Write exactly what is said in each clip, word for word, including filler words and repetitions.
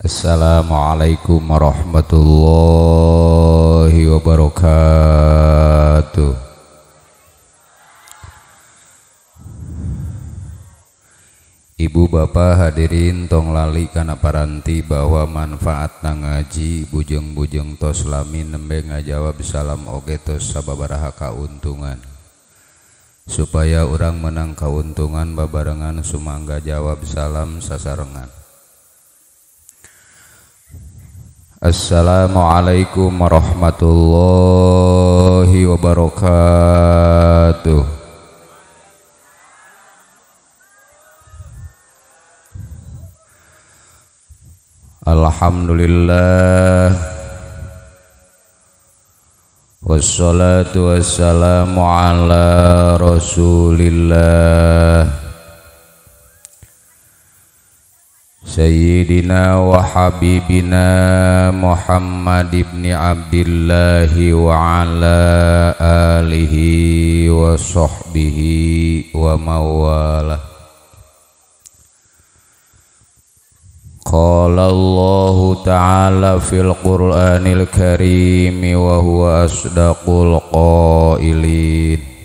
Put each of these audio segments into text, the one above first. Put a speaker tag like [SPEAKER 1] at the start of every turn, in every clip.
[SPEAKER 1] Assalamualaikum warahmatullahi wabarakatuh. Ibu bapak hadirin tong lali kana paranti bahwa manfaat ngaji bujeng-bujeng tos lami nembe ngajawab salam oge tos sababaraha kauntungan. Supaya orang menang kauntungan babarengan sumangga jawab salam sasarengan. Assalamualaikum warahmatullahi wabarakatuh. Alhamdulillah wassalatu wassalamu ala rasulillah Sayyidina wa habibina Muhammad ibn Abdillah wa ala alihi wa sahbihi wa mawalah. Qala Allah ta'ala fil Qur'anil Karim wa huwa asdaqul qailin.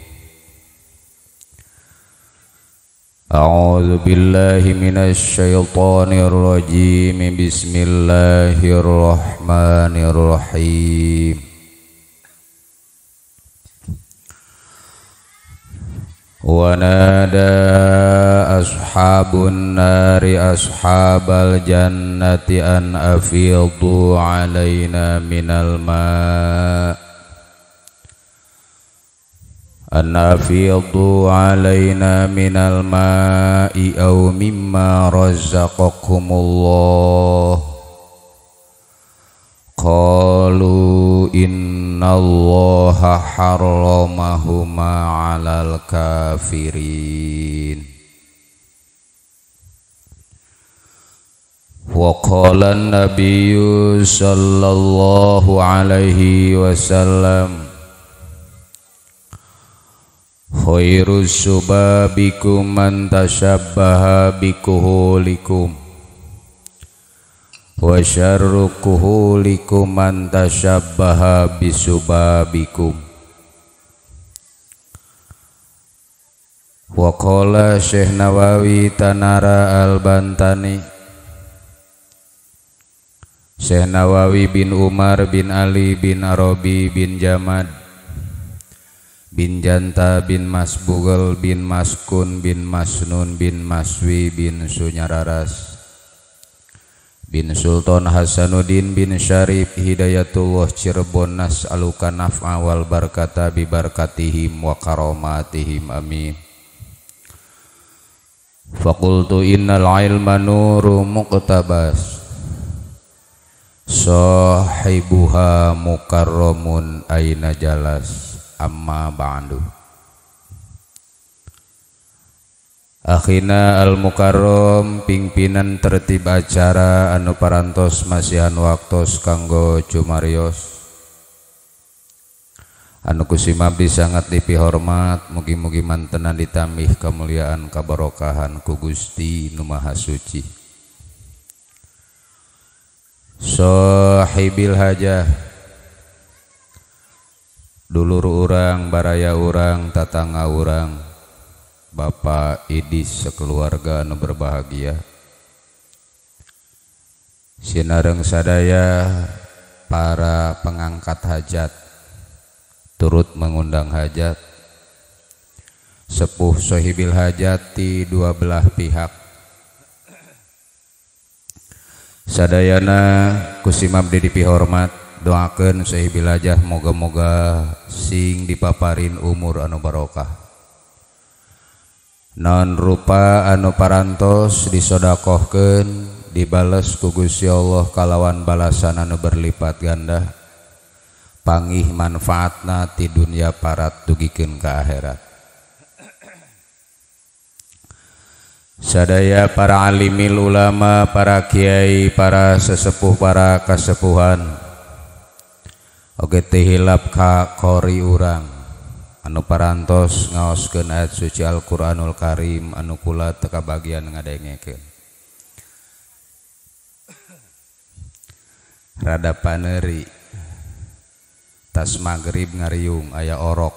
[SPEAKER 1] A'udzu billahi minasy syaithanir rajim. Bismillahirrahmanirrahim. Wa nada ashabun nari ashabal jannati an afidhu alaina minal ma' an afidhu alaina minal ma'i aw mimma razaqakumullah. Qalu innallaha harramahuma 'alal kafirin. Wa qala an-nabiyyu sallallahu alaihi wasallam khairus subabikum man tashabbaha bikuhulikum wa syarru kuhulikum man tashabbaha bisubabikum. Wa qala Syekh Nawawi Tanara Al-Bantani, Syekh Nawawi bin Umar bin Ali bin Arabi bin Jamad bin Janta bin Masbugel bin Maskun bin Masnun bin Maswi bin Sunyararas bin Sultan Hasanuddin bin Syarif Hidayatullah Cirebon nas'aluka naf'a wal barakata bi barakatihim wa karamatihim amin. Faqultu innal ilma nuru muqtabas sahibuha mukarramun aina jalas amma ba'du. Akhina al-mukarram pimpinan tertib acara anu parantos masihan waktos kanggo cumarios anu kusimabdi sangat dipihormat, mugi-mugi mantenan ditambih kemuliaan kabarokahan ku Gusti Nu Maha Suci. Sahibil hajah dulur urang, baraya urang, tatangga urang, Bapak Idis sekeluarga anu berbahagia, sinareng sadaya para pengangkat hajat turut mengundang hajat, sepuh sohibil hajat di dua belah pihak, sadayana kusimabdi dipihormat, doakeun sohibil hajat moga-moga sing dipaparin umur anu barokah, non rupa anu parantos disodakohkeun dibales ku Gusti Allah kalawan balasan anu berlipat ganda, pangih manfaatna ti dunia parat dugikeun ka akhirat. Sadaya para alimil ulama, para kiai, para sesepuh, para kasepuhan, oge teh hilap ka qori urang anu parantos ngaoskeun ayat suci Al-Qur'anul Karim anu kula teu kabagian ngadengekeun. rada paneri tas magrib ngariung aya orok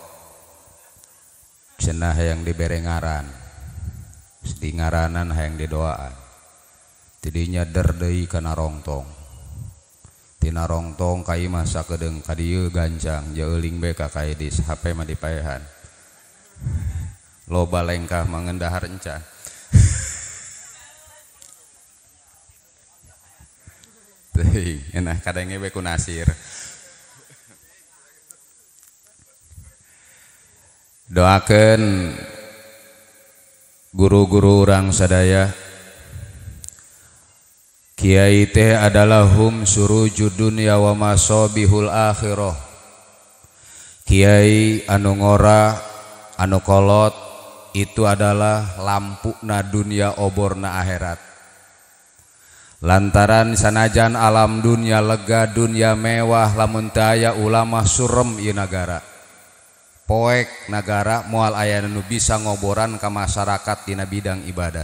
[SPEAKER 1] cenah hayang dibere ngaran di ngaranan hayang didoaan tidinya der deui kana rongtong tina rongtong kai masa kedeung ka dieu gancang jeung euling bae ka kaidis H P mah dipaehan loba lengkah mangendahar encan teuing enak kadenge we ku Nasir. Doakeun guru-guru urang sadaya kiai teh adalah hum surujud dunya wa masabihul akhirah. Kiai anu ngora anu kolot itu adalah lampuna dunia oborna akhirat. Lantaran sanajan alam dunia lega dunia mewah lamun teu aya ulama surem ieu nagara. Poek nagara moal aya nu bisa ngoboran ka masyarakat dina bidang ibadah.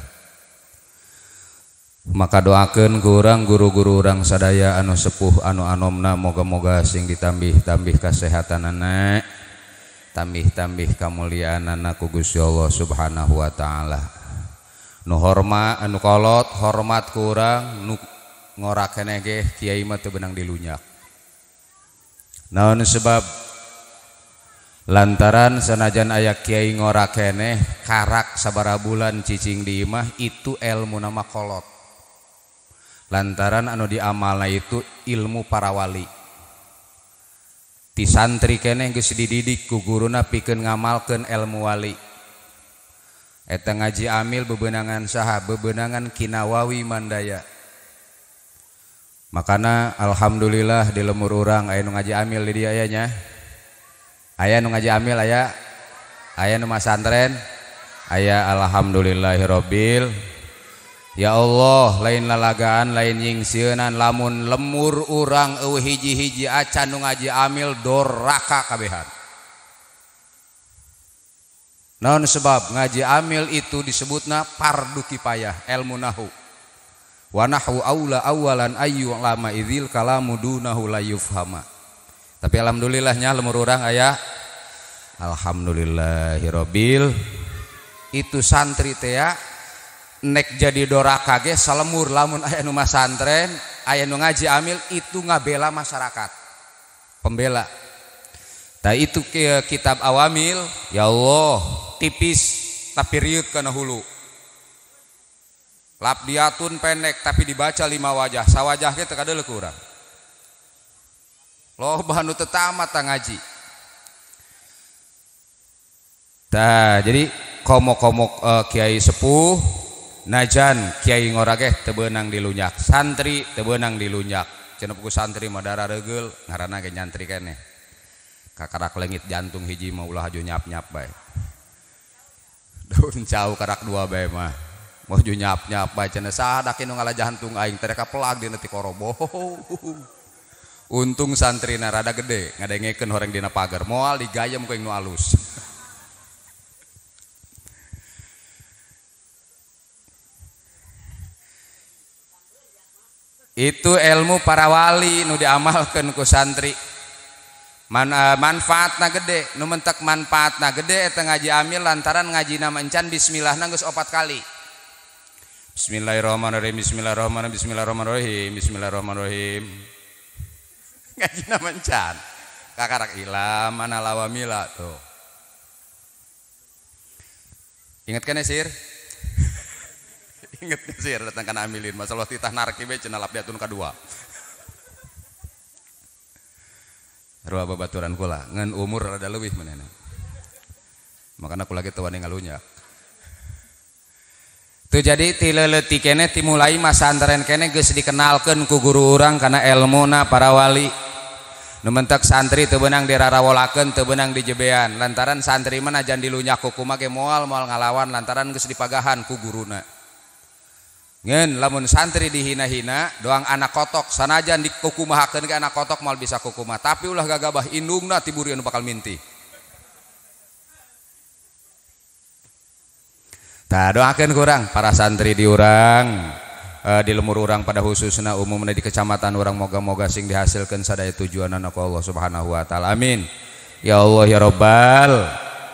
[SPEAKER 1] Maka doakeun ku urang guru-guru urang sadaya anu sepuh anu anomna moga-moga sing ditambih-tambih kasehatanana, tambih-tambih kamuliaanana ku Gusti Allah Subhanahu wa taala. Nu hormat anu kolot hormat ku urang nu ngora keneh ge kiai mah teu beunang dilunyak. Naon sebab lantaran sanajan aya kiai ngora keneh karak sabaraha bulan cicing di imah itu ilmu nama kolot. Lantaran anu diamalna itu ilmu para wali. Ti santri keneh geus dididik ku guruna pikeun ngamalkeun ilmu wali. Eta ngaji amil bebeunangan saha? Bebeunangan Kinawawi Mandaya. Makana alhamdulillah di lemur urang aya nu ngaji amil di dieu aya nya. Aya nu ngaji amil aya, aya nu masantren, aya alhamdulillahirabbil. Ya Allah, lain lalagaan, lain nyingsieunan lamun lemur urang eueuh hiji-hiji acan nu ngaji amil doraka kabehan. Naon sebab ngaji amil itu disebutna fardu kifayah ilmu nahwu. Wa nahwu aula awalan ayyu lama idzil kalamu dunahu la yufhama. Tapi alhamdulillahnya lemur urang aya alhamdulillahirabbil itu santri teh nek jadi doraka ge salemur lamun aya nu masantren aya nu ngaji amil itu ngabela masyarakat pembela. Tah itu ke kitab awamil ya Allah tipis tapi riut kana hulu. Labdiatun pendek tapi dibaca lima wajah sawajah ge teu kadeuleu ku urang. Loba anu teu tamat tah ngaji. Tah jadi komok-komok uh, kiai sepuh najan kiai ngora ge teu beunang dilunyak, santri teu beunang dilunyak. Cenah ku santri mah dara reugel ngaranna ge nyantri keneh. Kakarak leungit jantung hiji mah ulah haju nyap-nyap bae. Daun cau karak dua bae mah. Mau haju nyap-nyap bae cenah saha dak nu ngalah jantung aing teh reka pelag dina ti korobo. Untung santrina rada gede ngadengekeun horeng dina pagar moal digayem ku nu alus. Itu ilmu para wali nu diamalkeun ku santri. Man, uh, manfaatna gede, nu mentek manfaatna gede eta ngaji amil lantaran ngajina mencan bismillahna geus opat kali. Bismillahirrahmanirrahim, bismillahirrahmanirrahim, bismillahirrahmanirrahim, bismillahirrahmanirrahim. Ngajina mencan kakarak ilam mana lawamila tuh. Ingat kan sir? Ingat sir datang kana amilin masalah titah narki be cenah labdiatun kadua. Rua babaturan kula ngan umur rada leuwih manehna. Makana kula ge teu wani ngalunyak. Tuh jadi ti leuleuti keneh ti mulai masantren keneh geus dikenalkeun ku guru urang kana ilmuna para wali. Nu mentek santri teu beunang dirarawolakeun teu beunang dijebean lantaran santri mah najan dilunyak ku kumaha ge moal moal ngalawan lantaran geus dipagahan ku guruna. Ngeun lamun santri dihina-hina doang anak kotok sanajan dikukumahakeun ke anak kotok moal bisa kukumaha tapi ulah gagabah indungna ti buri anu bakal mintih. Tah doakeun ku urang para santri di urang uh, di lemur urang pada khususna umumna di kecamatan urang moga-moga sing dihasilkan sadaya tujuanana ku Allah Subhanahu wa taala. Amin. Ya Allah ya Rabbal.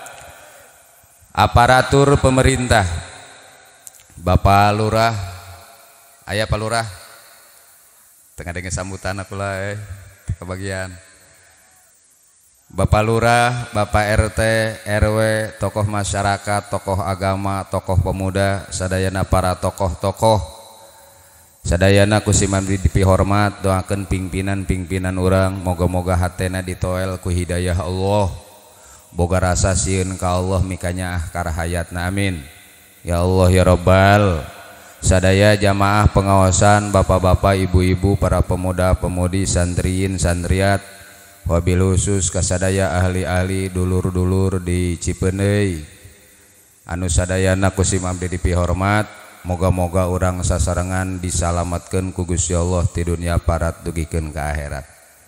[SPEAKER 1] Aparatur pemerintah, Bapak Lurah, aya Pak Lurah, tengah dengan sambutan aku lah eh, kebagian. Bapak Lurah, Bapak R T, R W, tokoh masyarakat, tokoh agama, tokoh pemuda, sadayana para tokoh-tokoh, sadayana kusiman dipihormat, doakan pimpinan-pimpinan orang, moga-moga hatena ditoel ku hidayah Allah, boga rasa sieun ka Allah mikanya ah karahayatna. Amin. Ya Allah ya Rabbal. Sadaya jamaah pengawasan, bapak-bapak, ibu-ibu, para pemuda-pemudi, santriin, santriat, wabil khusus kasadaya ahli-ahli, dulur-dulur di Cipeuneuy, anu sadayana kusim abdi dipihormat, moga-moga urang sasarengan disalamatkeun ku Gusti Allah ti dunia parat dugikeun ka akhirat.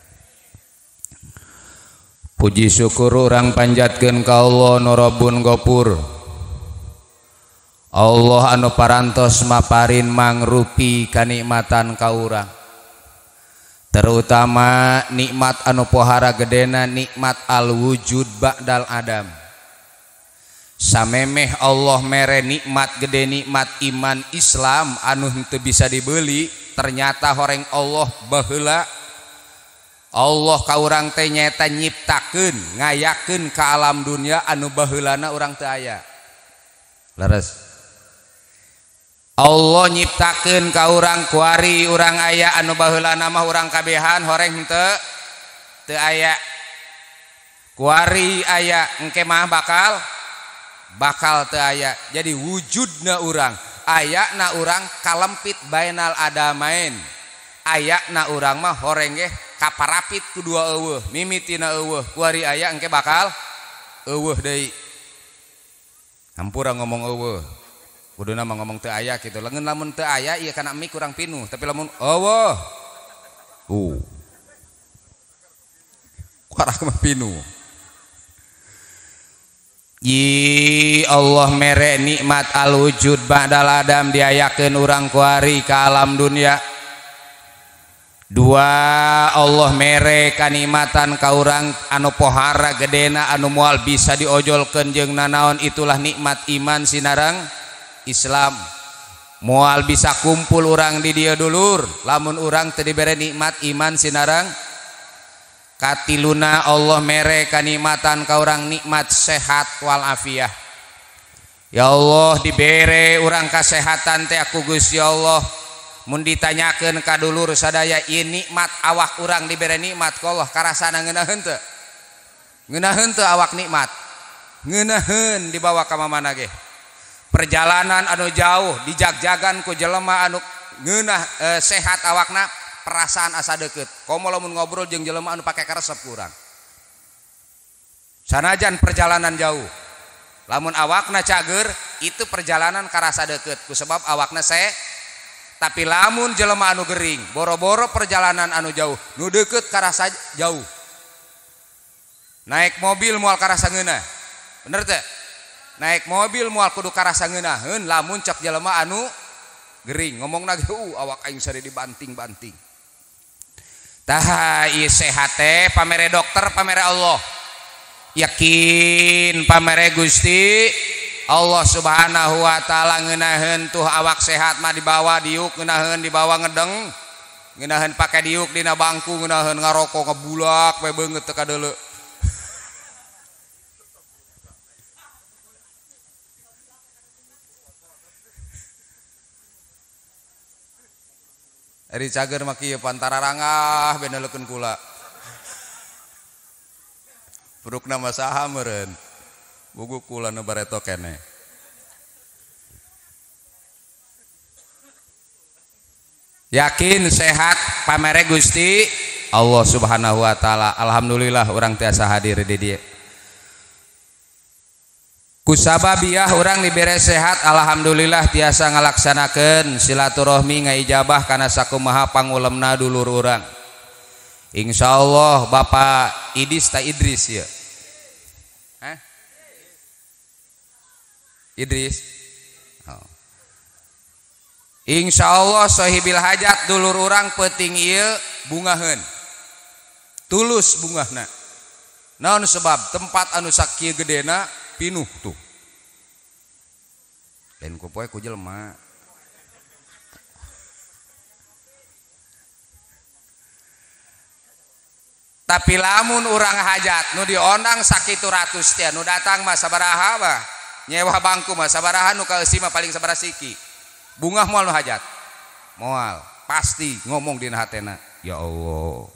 [SPEAKER 1] Puji syukur urang panjatkeun ka Allah nu Rabbun Ghafur, Allah anu parantos maparin mangrupi kanikmatan ka urang, terutama nikmat anu pohara gedena, nikmat al wujud ba'dal adam. Samemeh Allah mere nikmat gede, nikmat iman Islam anu henteu bisa dibeli, ternyata horeng Allah baheula Allah ka urang teh nyaeta nyiptakeun ngayakeun ka alam dunia anu baheulana urang teu aya. Leres. Allah nyiptakeun ka urang kuari urang aya anu baheulana mah urang kabehan horeng henteu teu aya. Kuari aya engke mah bakal bakal teu aya. Jadi wujudna urang, ayana urang kalempit bainal adamain. Ayana urang mah horeng ge kaparapit ku dua eueuh, mimitina eueuh. Kuari aya engke bakal eueuh deui. Hampura ngomong eueuh. Kuduna mah ngomong teu aya kitu. Leungeun lamun teu aya ieu kana mik kurang pinuh, tapi lamun eueuh. Uh. Kuarah mah pinuh. Yi Allah mere nikmat al wujud ba'dal adam diayakeun urang kuari ka alam dunia. Dua, Allah mere kanikmatan ka urang anu pohara gedena anu moal bisa diojolkeun jeung nanaon, itulah nikmat iman sinareng Islam. Moal bisa kumpul urang di dieu dulur lamun urang teu dibere nikmat iman sinareng. Katiluna Allah mere kanikmatan ka urang nikmat sehat wal afiah. Ya Allah dibere urang kasehatan teh aku Gusti Allah. Mun ditanyakeun ka dulur sadaya ieu nikmat awak urang dibere nikmat ku Allah karasana ngeunaheun teu? Ngeunaheun teu awak nikmat? Ngeunaheun dibawa ka mamana ge. Perjalanan anu jauh dijagjagan ku jelema anu ngeunah e, sehat awakna, perasaan asa deukeut. Komo lamun ngobrol jeung jelema anu pake karesep kurang. Sanajan perjalanan jauh, lamun awakna cager itu perjalanan karasa deukeut ku sebab awakna se. Tapi lamun jelema anu gering, boro-boro perjalanan anu jauh, nu deukeut karasa jauh. Naik mobil moal karasa ngeunah. Bener teu? Naik mobil moal kudu karasa ngeunaheun lamun cek jelema anu gering. Ngomongna ge uh awak aing sari dibanting-banting. Tah ieu sehat teh pamere dokter pamere Allah. Yakin pamere Gusti Allah Subhanahu wa taala ngeunaheun tuh awak sehat mah dibawa diuk, ngeunaheun dibawa ngedeng, ngeunaheun pake diuk dina bangku, ngeunaheun ngarokok ngebulak we beungeut teu kadeuleu. Ari cager mah kieu pantara rangah beneulekeun kula. Purukna mah saha meureun? Bugu kula nu bareto kene. Yakin sehat pamere Gusti Allah Subhanahu wa taala. Alhamdulillah urang tiasa hadir di dieu. Kusababiah urang dibere sehat, alhamdulillah tiasa ngalaksanakeun silaturahmi ngaijabah kana sakumaha pangulemna dulur urang. Insyaallah Bapak Idis ta Idris ya. Hah? Idris. Oh. Insyaallah sahibil hajat dulur urang peuting ieu bungaheun tulus bungahna naon sebab tempat anu sakieu gedena pinuh tuh lain ku poe ku jelema tapi lamun urang hajat nu diondang sakitu ratus teh nu datang mah sabaraha bah nyewa bangku mah sabaraha nu kaeusi mah paling sabaraha siki bungah moal nu hajat moal pasti ngomong dina hatena ya Allah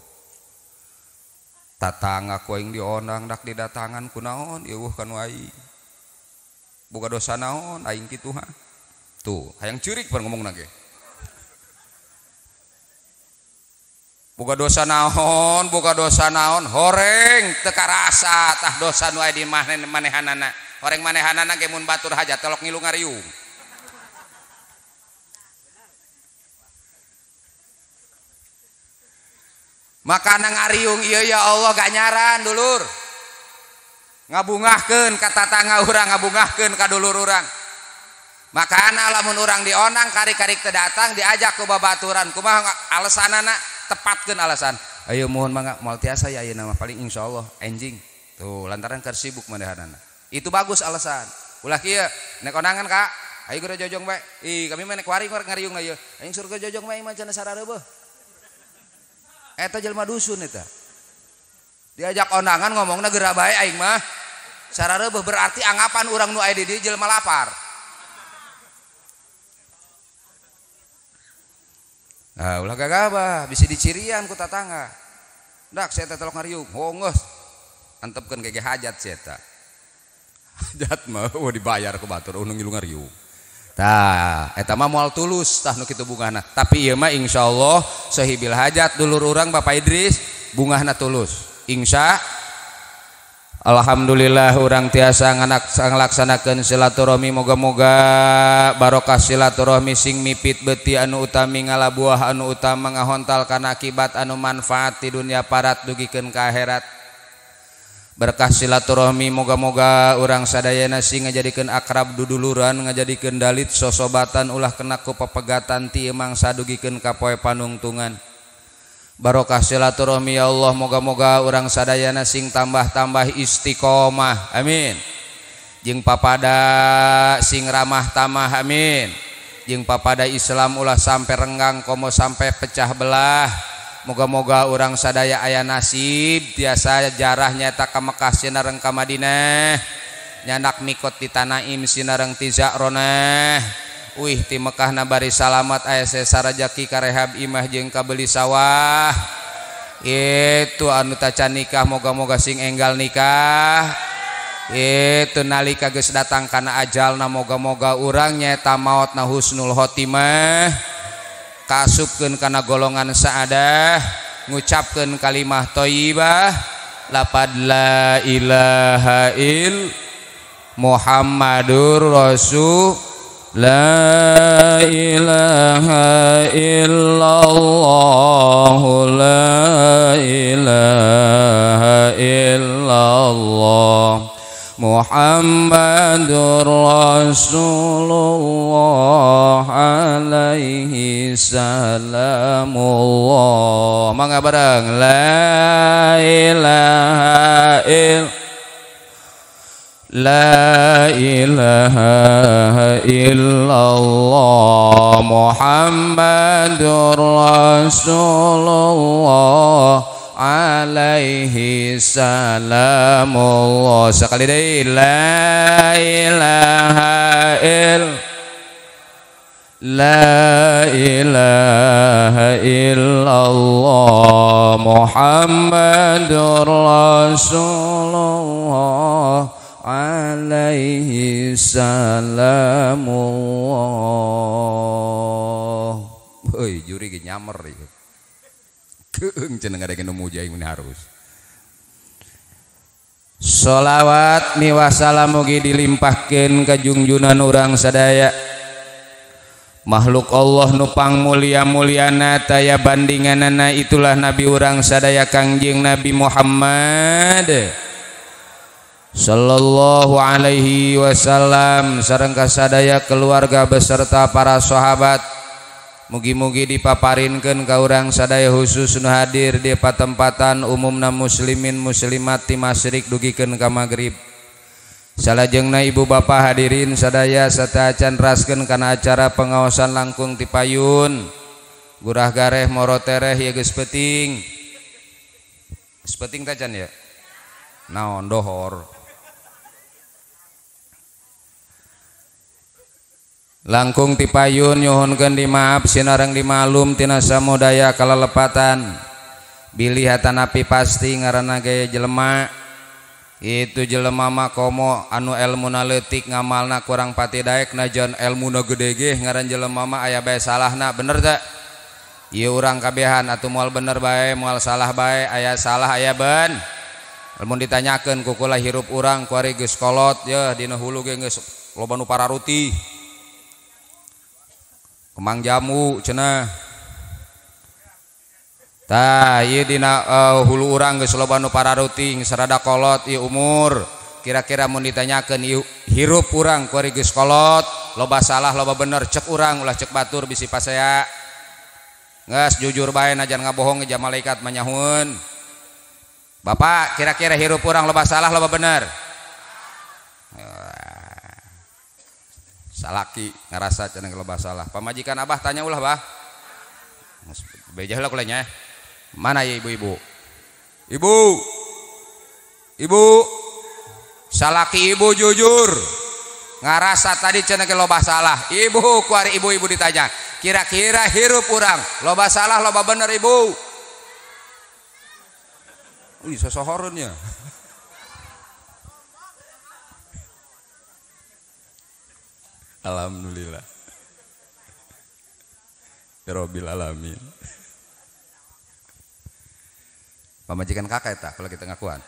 [SPEAKER 1] tatangga ku aing diondang dak didatangan kunaon eueuh kan aing boga dosa naon aing kitu ha tuh hayang ceurik pan ngomongna ge boga dosa naon boga dosa naon horeng teu karasa tah dosa nu aya di manehanana horeng manehanana ge mun batur hajat telok ngilu ngariung makana ngariung ieu ya Allah ganyaran dulur ngabungahkeun ka tatangga urang ngabungahkeun ka dulur urang makana lamun urang dionang kari-kari teu datang diajak ku babaturan kumaha alesanana tepatkeun alasan ayo mohon mangga moal tiasa ya ayeuna mah paling insyaallah enjing tuh lantaran keur sibuk manehanana itu bagus alasan ulah kieu nek konangan Kak ayo geura jojong bae ih kami mah nek wari ngariung ieu aing surga jojong bae mah cenah sarareueuh eta jelema dusun eta diajak onangan ngomongna geura bae aing mah sarareueuh berarti anggapan urang nu aya di dieu jelema lapar. Nah, ulah gagabah bisa dicirian ku tatangga. Dak saya telok ngariung, oh geus. Antepkeun ke hajat sia eta. Hajat mah oh dibayar ku batur nu ngilu ngariung. Tah, eta mah moal tulus tah nu kitu bungahna. Tapi ieu mah insyaallah sahibil hajat dulur urang Bapak Idris bungahna tulus. Insya alhamdulillah urang tiasa ngalaksanakeun silaturahmi moga-moga barokah silaturahmi sing mipit beuti anu utami ngalabuah anu utama ngahontal kana akibat anu manfaat di dunia parat dugikeun ka akhirat berkah silaturahmi moga-moga urang sadayana sing ngajadikeun akrab duduluran ngajadikeun dalit sosobatan ulah kena ku pepegatan ti mangsa dugikeun ka poe panungtungan barokah silaturahmi ya Allah moga-moga urang sadayana sing tambah-tambah istiqomah amin jeung papada sing ramah tamah amin jeung papada Islam ulah sampai renggang komo sampai pecah belah moga-moga urang sadaya aya nasib tiasa jarah nyata ka Mekah sinareng ka Madinah nyandak mikot di Tanaim sinareng ti Za'ronah wih ti Mekah nabari salamat aya sarajaki karehab imah jeung kabeli sawah itu anu taca nikah moga-moga sing enggal nikah itu nalika geus datang kana ajalna moga-moga urang nyaeta maotna husnul khotimah kasupkeun kana golongan saadah ngucapkeun kalimah thayyibah lapad la ilaha il Muhammadur Rasul la ilaha illallah la ilaha illallah Muhammadur Rasulullah alaihi salamullah mangga bareng la ilaha illallah la ilaha illallah Muhammadur Rasulullah alaihi salamullah sekali deui la ilaha illallah la ilaha illallah Muhammadur Rasulullah alaihi salamullah. Heuy juri ge nyamer ieu. Keung cenah ngadegeun nu muji aing harus. Sholawat miwah salam mugi dilimpahkeun ka junjunan urang sadaya. Makhluk Allah nu pangmulia-muliana taya bandinganana itulah nabi urang sadaya Kangjeng Nabi Muhammad sallallahu alaihi wasallam sareng kasadaya keluarga beserta para sahabat Mugi-mugi dipaparinkeun ka urang sadaya khusus nu hadir di patempatan umumna muslimin muslimat ti masyrik dugikeun ka magrib. Salajengna ibu bapa hadirin sadaya sarta acan raskeun kana acara pengaosan langkung ti payun. Gurah gareh moro tereh ieu geus peuting. Geus peuting teh can ya? Naon dohor. Langkung ti payun nyuhunkeun dimaaf sinareng dimalum tina samudaya kalalepatan. Bilih hatanapi pasti ngaranna gaya jelema. Itu jelema mah komo anu elmuna leutik ngamalna kurang pati daek najan elmuna gede ge ngaran jelema mah aya bae salahna, bener teh? Ieu urang kabehan atuh moal bener bae moal salah bae, aya salah aya ben. Lamun ditanyakeun ku kula hirup urang kuari geus kolot yeuh dina hulu ge geus loba nu pararuti. Kemang jamu cenah tah ieu dina uh, hulu urang geus loba nu pararuting sarada kolot ieu umur kira-kira mun ditanyakeun ieu hirup urang kuari geus kolot loba salah loba bener cek urang ulah cek batur bisi pasea geus jujur bae najan ngabohong ge malaikat manyahueun. Bapak kira-kira hirup urang loba salah loba bener? Salaki ngarasa cenah loba salah. Pamajikan abah tanya ulah bah. Bejah lah kulanya. Mana ya ibu-ibu? Ibu. Ibu. Salaki ibu jujur. Ngarasa tadi cenah loba salah. Ibu kuari ibu-ibu ditanya. Kira-kira hirup urang loba salah loba bener ibu? Wih sosohoreun ya. Alhamdulillah Rabbil alamin. Pamajikan kakak eta kalau kita ngakuan.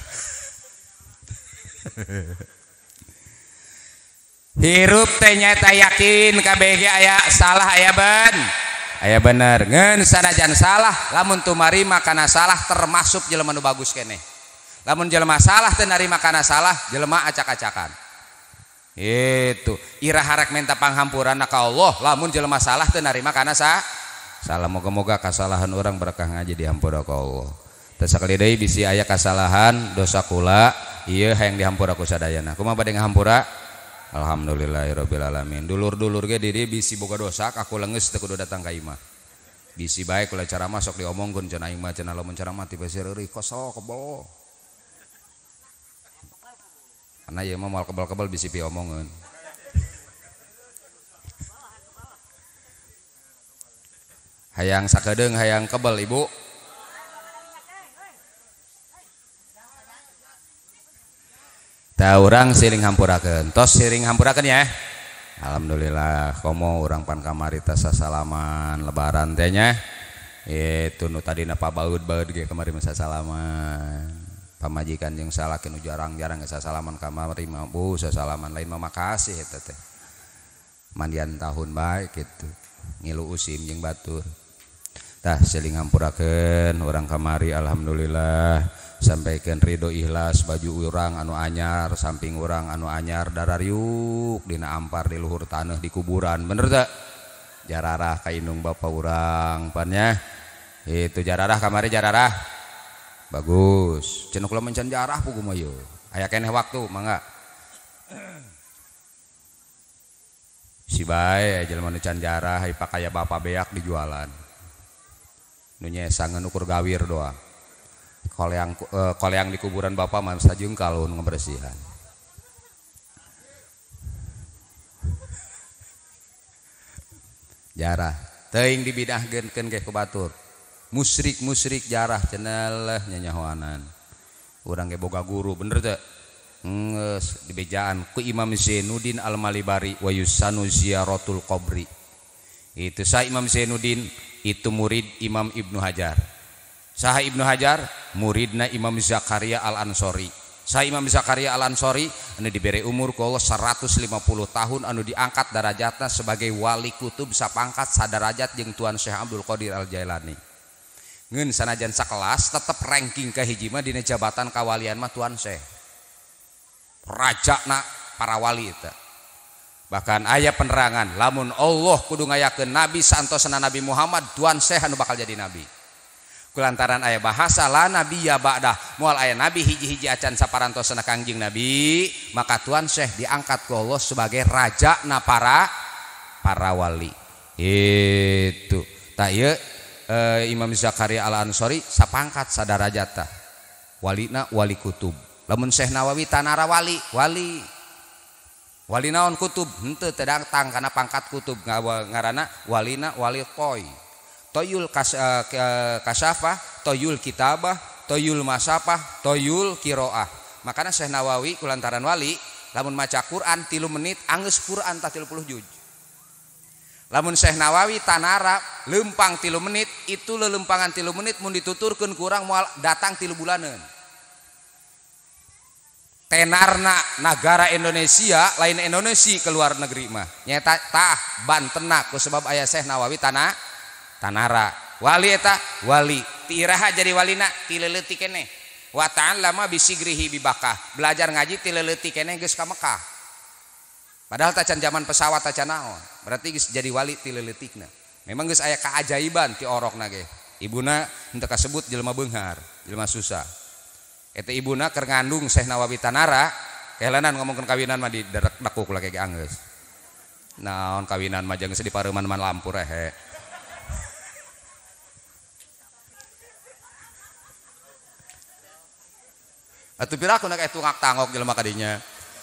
[SPEAKER 1] Hirup teh nyata yakin kabeh aya salah aya ben. Aya bener. Ngeun sanajan salah lamun tu marima kana salah termasuk jelema nu bagus keneh. Lamun jelema salah teu narima kana salah jelema acak-acakan. Itu ira harek minta panghampuran ka Allah lamun jelema salah teu narima kana sa salah. Moga-moga kasalahan orang berkah ngaji dihampura ka Allah. Teu sakali deui bisi aya kasalahan dosa kula ieu hayang dihampura ku sadayana. Kumaha bade ngahampura? Alhamdulillahirabbil alamin. Dulur-dulur ge di dieu bisi boga dosa aku leungeus teu kudu datang ka imah. Bisi bae kula cara masuk diomongkeun cenah imah cenah lamun ceramah ti bisi reureuy kosok kebo. Karena ya mau mal kebal-kebal bisi pi omongan. Hayang sakedeung hayang kebal ibu. Tah urang siring hampurakeun. Tos siring hampurakeun ya. Alhamdulillah komo urang pan kamari teh sasalaman lebaran teh nya. Itu nu tadina pabaeud-baeud ge kamari mah sasalaman. Pamajikan yang salaki nu jarang-jarang geus salaman kamari mah bu sasalaman lain mah makasih eta teh. Mandian tahun bae kitu. Ngilu usim jeung batur. Tah siling ngampurakeun urang kamari alhamdulillah sampaikeun ridho ikhlas baju urang anu anyar samping urang anu anyar darariuk dina ampar di luhur taneuh di kuburan. Bener teh? Jararah ka indung bapa urang pan nya. Itu jararah kamari jararah. Bagus, cenah kula mencan jarah puguh mah yeuh. Aya keneh waktu mangga. Si bae jelema nu can jarah ai pakaya bapa beak dijualan. Nu nyesangeun ukur gawir doang. Koleang eh, koleang di kuburan bapa mah sajeungkal nu ngabersihan. Jarah teuing dibidahkeun ge ku batur. Musyrik-musyrik jarah cenah nyanyahoanan. Urang ge boga guru bener teh? Geus dibejaan ku Imam Zainuddin Al-Malibari wa yusanu ziyaratul qabri. Itu sa Imam Zainuddin itu murid Imam Ibnu Hajar. Saha Ibnu Hajar? Muridna Imam Zakaria Al-Ansori. Sa Imam Zakaria Al-Ansori anu diberi umur ku Allah seratus lima puluh tahun anu diangkat darajatna sebagai wali kutub sapangkat sadarajat jeung Tuan Syekh Abdul Qadir Al-Jailani. Ngeun sanajan sakelas tetep ranking ka hiji mah dina jabatan kawalian mah Tuan Syekh. Rajana para wali eta. bahkan aya penerangan lamun Allah kudu ngayakeun nabi santosna Nabi Muhammad tuan Syekh anu bakal jadi nabi kulantaran aya bahasa la nabi ya ba'dah moal aya nabi hiji-hiji acan saparantosna Kangjeng Nabi maka tuan Syekh diangkat ku Allah sebagai raja na para para wali itu tak ieu e, Imam Zakaria Al-Ansori sapangkat sadarajata walina wali kutub lamun Syekh Nawawi tanara wali wali wali naon kutub henteu teu datang kana pangkat kutub ngaranna walina wali qoi toyul kas, uh, kasafah toyul kitabah toyul masafah toyul kiroah makanya Syekh Nawawi kulantaran wali lamun maca Quran tilu menit anggeus Quran tah tilu puluh juz lamun Syekh Nawawi tanara lempang tilu menit itu lelempangan tilu menit mun dituturkeun kurang moal datang tilu bulanan tenarna negara Indonesia lain Indonesia keluar negeri mah nyata tah Bantena ku sebab aya Syekh Nawawi tanah tanara wali eta wali tiiraha jadi walina tileleutik keneh wa ta'allama bisigrihi bibakah belajar ngaji tileleutik keneh geus ka Mekah padahal tacan zaman pesawat tacan naon berarti geus jadi wali tileleutikna memang geus aya kaajaiban ti orokna ge ibuna henteu kasebut jelema beunghar jelema susah eta ibuna keur ngandung Syekh Nawawi tanara kehelanan ngomongkeun kawinan mah di dakuk lagi anggeus naon kawinan mah jeung dipareuman-man lampu rehe atuh piraku nak aya tungak tangok jelema kadinya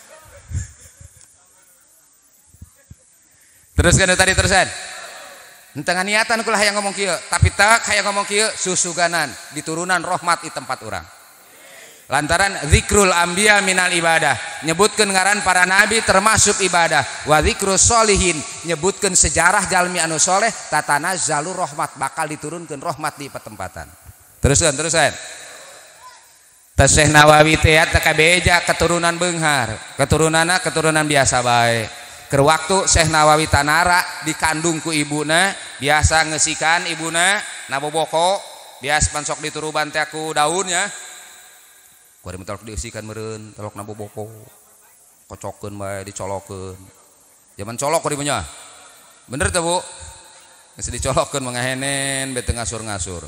[SPEAKER 1] teruskan tadi terusan henteu niatan kulah hayang ngomong kieu tapi tak hayang ngomong kieu susuganan diturunan rahmat di tempat urang lantaran zikrul anbiya minal ibadah nyebutkeun ngaran para nabi termasuk ibadah wa zikrus sholihin nyebutkeun sejarah jalmi anu soleh tatanazzalu rahmat bakal diturunkeun rahmat di petempatan teruskan terusan Syekh Nawawi teh teh kabeja keturunan beunghar keturunanna keturunan biasa bae keur waktu Syekh Nawawi tanara dikandung ku ibuna biasa ngesikan ibuna naboboko biasa pansok dituruban teh ku daunnya kuari mentalok dieusikan meureun talok naboboko kocokeun bae dicolokeun zaman colok kuari mah bener teh Bu geus dicolokkeun mangahenen bete ngasur-ngasur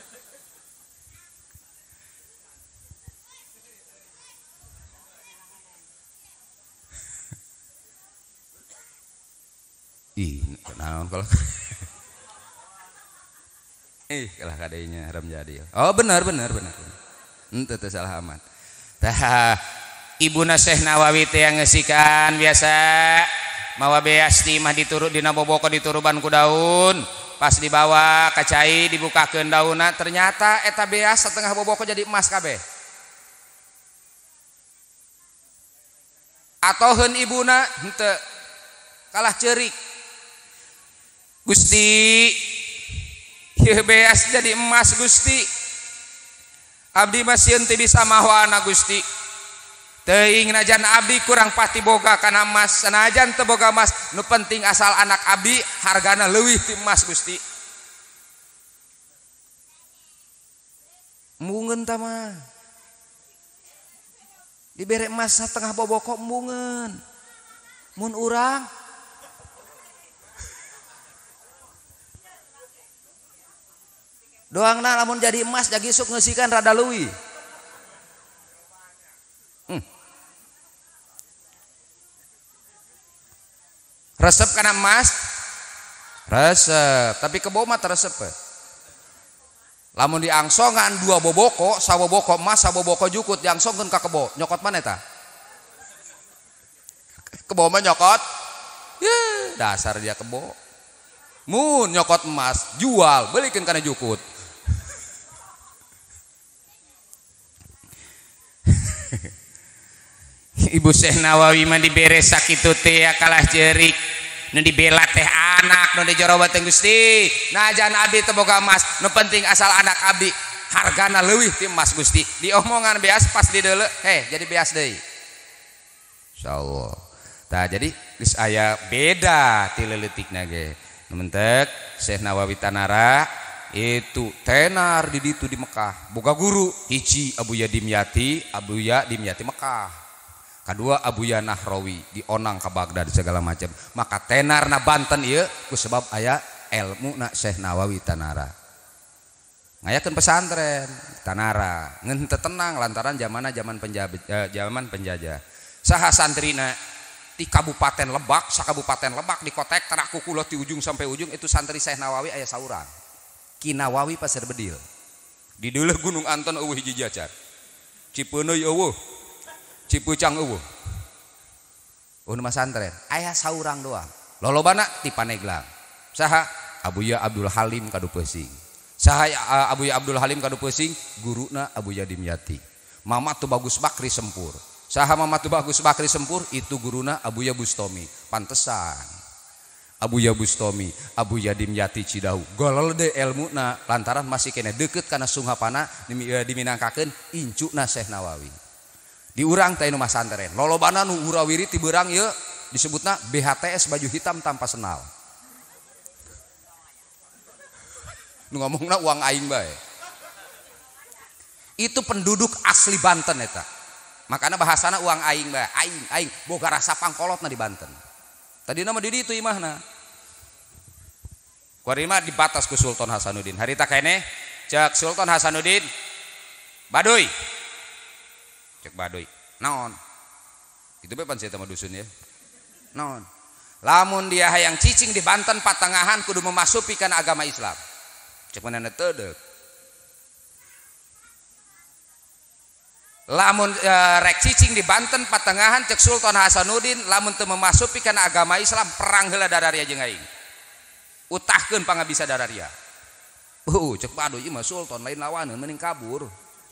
[SPEAKER 1] ih naon kalau ih kalah kadenya haram jadi oh benar benar benar henteu teh salah amat tah ibuna Syekh Nawawi teh yang ngesikan biasa mawa beasti mah diturut dina boboko dituruban ku daun pas dibawa ka cai dibukakeun daunna ternyata eta beas setengah boboko jadi emas kabeh atoheun ibuna henteu kalah ceurik Gusti ieu beas jadi emas Gusti abdi mah sieun teu bisa mahwana Gusti teuing najan abdi kurang pati boga kana emas sanajan teu boga emas nu penting asal anak abdi hargana leuwih ti emas Gusti mungeun tah mah dibere emas satengah boboko mungeun mun urang doangna lamun jadi emas jagi sok ngeusikan rada leuwih hmm. resep kana emas resep tapi kebo mah teresep lamun diangsongan dua boboko saboboko emas saboboko jukut diangsongkeun ka kebo nyokot mana eta kebo mah nyokot ye dasar dia kebo mun nyokot emas jual belikeun kana jukut Ibu Syekh Nawawi mah dibere sakitu teh kalah ceurik nu dibela teh anak nu dijorobateun Gusti najan abdi teu boga emas nu penting asal anak abdi hargana leuwih ti emas Gusti diomongan beas pas dideuleu heh jadi beas deui insyaallah tah jadi geus aya beda ti leuletikna ge nu mentek Syekh Nawawi tanara itu tenar di ditu di Mekah boga guru hiji Abuya Dimyati Abuya Dimyati Mekah Kedua Abuya Nahrawi di Onang ke Baghdad segala macam. Maka tenarna Banten ieu ku sebab aya ilmu na Syekh Nawawi Tanara. Ngayakeun pesantren Tanara ngeun teu tenang lantaran zamanna zaman penjajah eh, zaman penjajah. Saha santrina di Kabupaten Lebak, sakabupaten Lebak dikotek teraku kulot di ujung sampai ujung itu santri Syekh Nawawi aya saurang. Ki Nawawi Pasir Bedil. Di deuleuh Gunung Anton eueuh hiji jajar. Cipeuneuy eueuh. Cipucang eueuh. Oh nu santren aya saurang doang. Lolobana ti Paneglang. Saha Abuya Abdul Halim kadu Peusing. Saha Abuya Abdul Halim kadu Peusing guruna Abuya Dimyati. Mamat tu Bagus Bakri Sempur. Saha Mamat tu Bagus Bakri Sempur itu guruna Abuya Bustomi. Pantesan Abuya Bustomi, Abuya Dimyati Cidahu golol de ilmuna lantaran masih kene deukeut kana sunghapana diminangkakeun incuna Syekh Nawawi. Di urang teh nu masantren lolobana nu urawiri ti beurang ieu disebutna B H T S baju hitam tanpa senal. Nu ngomongna uang aing bae. Itu penduduk asli Banten eta. Makana bahasana uang aing bae, aing aing boga rasa pangkolotna di Banten. Tadi nama di ditu imahna. Kuari mah dibatas ku Sultan Hasanuddin. Harita kene cek Sultan Hasanuddin Baduy. Cek Baduy. Naon? Itu be pan saya tama dusun ya. Naon? Lamun dia hayang cicing di Banten patengahan kudu memasuki kana agama Islam. Cek manehna teu deuk. Lamun e, rek cicing di Banten patengahan cek Sultan Hasanuddin lamun teu memasuki kana agama Islam perang heula dararia jeung aing. Utahkeun pangabisa dararia. Uh cek Baduy ieu mah Sultan lain lawaneun mending kabur.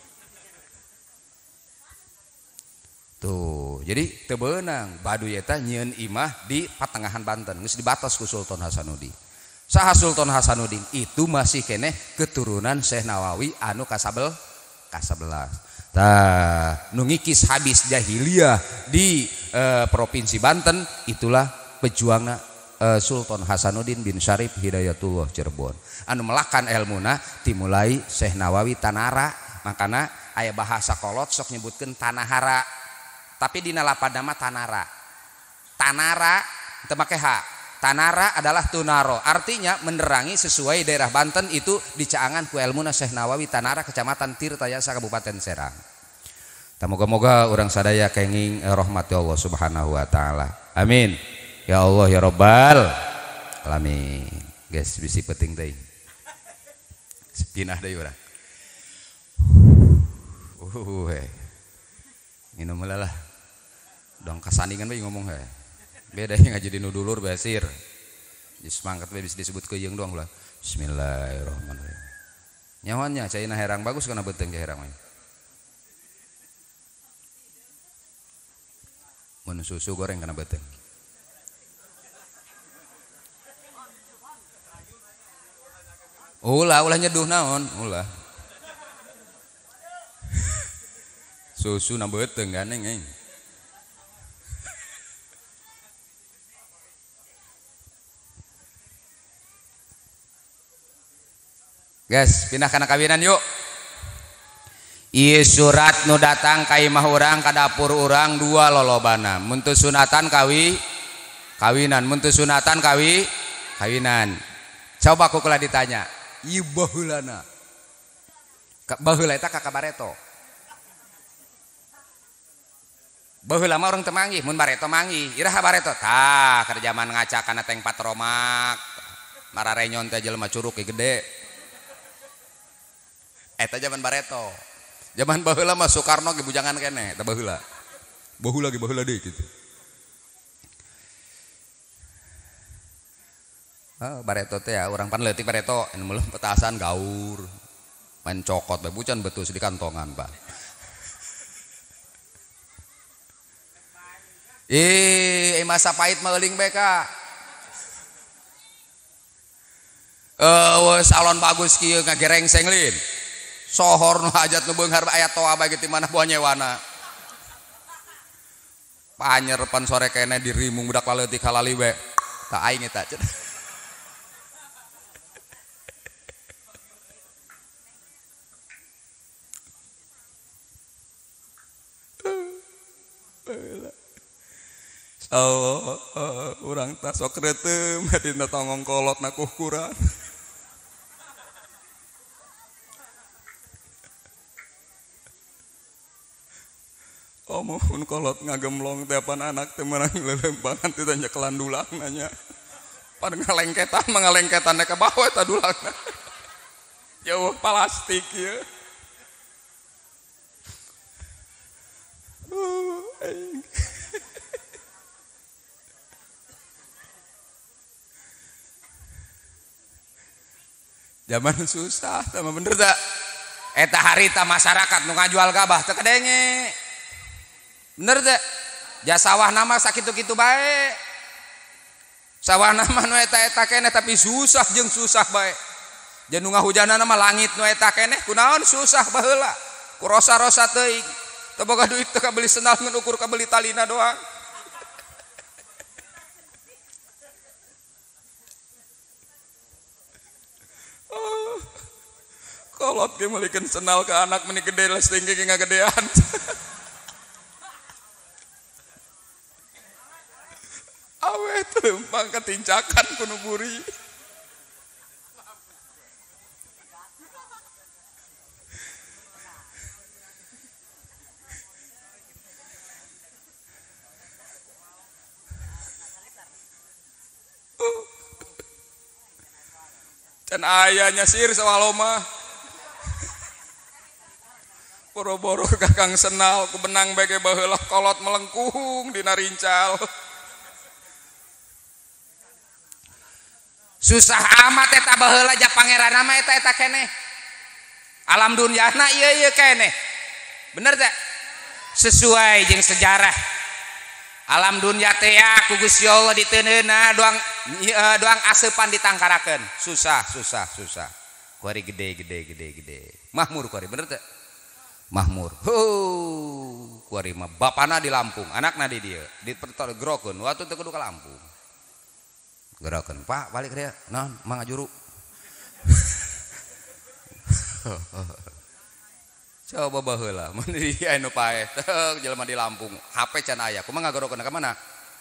[SPEAKER 1] Tuh, jadi teu beunang Baduy eta nyieun imah di patengahan Banten geus dibatas ku Sultan Hasanuddin. Saha Sultan Hasanuddin itu masih kene keturunan Syekh Nawawi anu kasabel kasebelas. Tah nu ngikis habis jahiliyah di e, provinsi Banten itulah pejuangna e, Sultan Hasanuddin bin Syarif Hidayatullah Cirebon. Anu melakan ilmuna dimulai Syekh Nawawi Tanara, makana aya bahasa kolot sok nyebutkeun Tanahara. Tapi dina lapan nama Tanara. Tanara teu make H. Tanara adalah tunaro, artinya menerangi sesuai daerah Banten itu dicaangan ku ilmuna Syekh Nawawi Tanara kecamatan Tirtayasa Kabupaten Serang. Moga-moga orang sadaya kenging rahmati Allah Subhanahu wa taala. Amin. Ya Allah ya Rabbal alamin. Guys, bisi penting teh. Pinah deui urang. Uh, he. Minum heula lah. Dong kasandingan bae ngomong he. Beda yang ngaji di nudulur basir. Geus mangkat we bisa disebut keuyeung doang lah. Bismillahirrahmanirrahim. Nyawannya caina herang bagus kana beuteung herang mah. Mun susu goreng kana beuteung. Ulah ulah nyeduh naon? Ulah. Susu na beuteung ganeng euy. Guys, pindah kana kawinan yuk. Ieu surat nu datang ka imah urang ka dapur urang dua lolobana. Mun teu sunatan kawi kawinan, mun teu sunatan kawi kawinan. Coba kukula ditanya, ieu baheulana. Baheula eta ka Bareto. Baheula mah urang teu manggih, mun Bareto manggih. Iraha Bareto? Tah, kada zaman ngaca kana teng patromak. Mararenyon teh jelema curug ge gede. Eta zaman Bareto. Zaman baheula mah Soekarno ge bujangan kene, eta baheula. Baheula ge baheula deui kitu. Ah, Bareto teh ya, urang pan leutik Bareto, anu meuleum petasan gaur. Main cokot bae bucan betus di kantongan, Pak. Ih, masa pahit mah euling bae ka. Eh, wes salon bagus kieu ngagerengseng lin. Sohor nu hajat nu beunghar aya toa bagi ti mana buah nyewana. Panyerepan sore kene dirimung budak laleutik halali we. Tah aing eta cenah.
[SPEAKER 2] Oh, uh, urang tah sok reuteum dina tongong kolot na kukuran. Oh mohon kolot ngagemlong tiapan anak teh meunang lelembangan teh tanya kelandulang nanya. Pan ngalengketan mangalengketan ka bawah eta dulangna. Jauh plastik ya. Uh, zaman susah, sama bener tak? Eta harita masyarakat nu ngajual gabah teu kadenge. Bener tak? Jasa sawah nama sakitu-kitu bae. Sawah nama nu eta-eta keneh tapi susah jeung susah bae. Jeung nu ngahujanana mah langit nu eta keneh kunaon susah baheula. Ku rosa-rosa teuing. Teu boga duit teu kabeli sendal ngan ukur kabeli talina doang. Oh, kolot ge meulikeun sendal ke anak meni gede les tinggi ge ngagedean. Awe teumpang ketincakan kuno buri. Dan ayahnya sir sawaloma. Boro-boro kakang senal ku benang bege baheula kolot melengkung dina rincal. Susah amat eta baheula ja pangeranna mah eta eta keneh. Alam dunyana ieu ieu keneh. Bener teh? Sesuai jeung sejarah. Alam dunya teh ya ku Gusti Allah diteuneuna doang uh, doang aseupan ditangkarakeun. Susah, susah, susah. Kuari gede gede gede gede. Mahmur kuari bener teh? Mahmur. Huh, kuari mah bapana di Lampung, anakna di dieu. Dipertol gerokeun waktu teu kudu ka Lampung. Gerakan Pak balik dia non mangga juru coba baheula mun di anu pae teu jelema di Lampung H P can aya kumaha ngagorokeun ka mana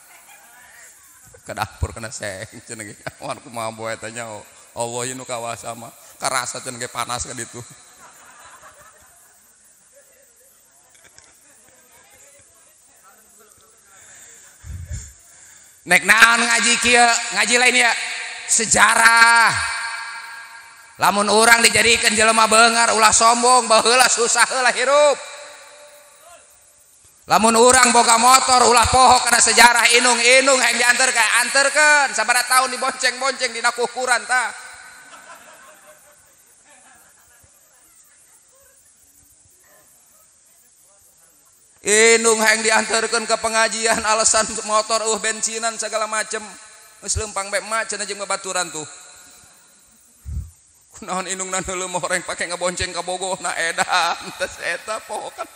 [SPEAKER 2] ka dapur kana seng cenah ge awan kumaha boe tanya Allah ieu nu kawasa mah karasa cenah ge panas ka ditu. Nek naon ngaji kieu ngaji lain ya sejarah. Lamun orang dijadikeun jelema beungar ulah sombong baheula susah heula hirup. Lamun orang boga motor ulah poho kana sejarah inung-inung hayang dianterkeun anterkeun sabaraha taun dibonceng-bonceng dina kukuran tah. Inung hayang diantarkeun ke pengajian alasan motor uh bensinan segala macem geus leumpang bae mah cenah jeung babaturan tuh. Kunaon inungna heuleuh mah horeng pake ngabonceng ka bogohna edan teh eta poho kan.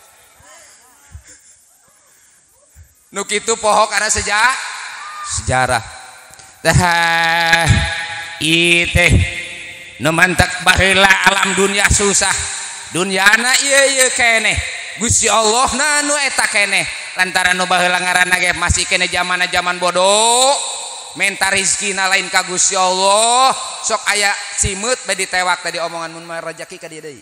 [SPEAKER 2] Nu kitu poho kana sejarah sejarah. Tah ieu teh nu mantek baheula alam dunia susah. Dunyana ieu ieu keneh. Gusti Allah na nu eta keneh lantaran nu baheula ngaranna ge masih keneh zamana zaman bodoh menta rezekina lain ka Gusti Allah sok aya cimeut bae ditewak tadi omongan mun mah rezeki ka dieu deui.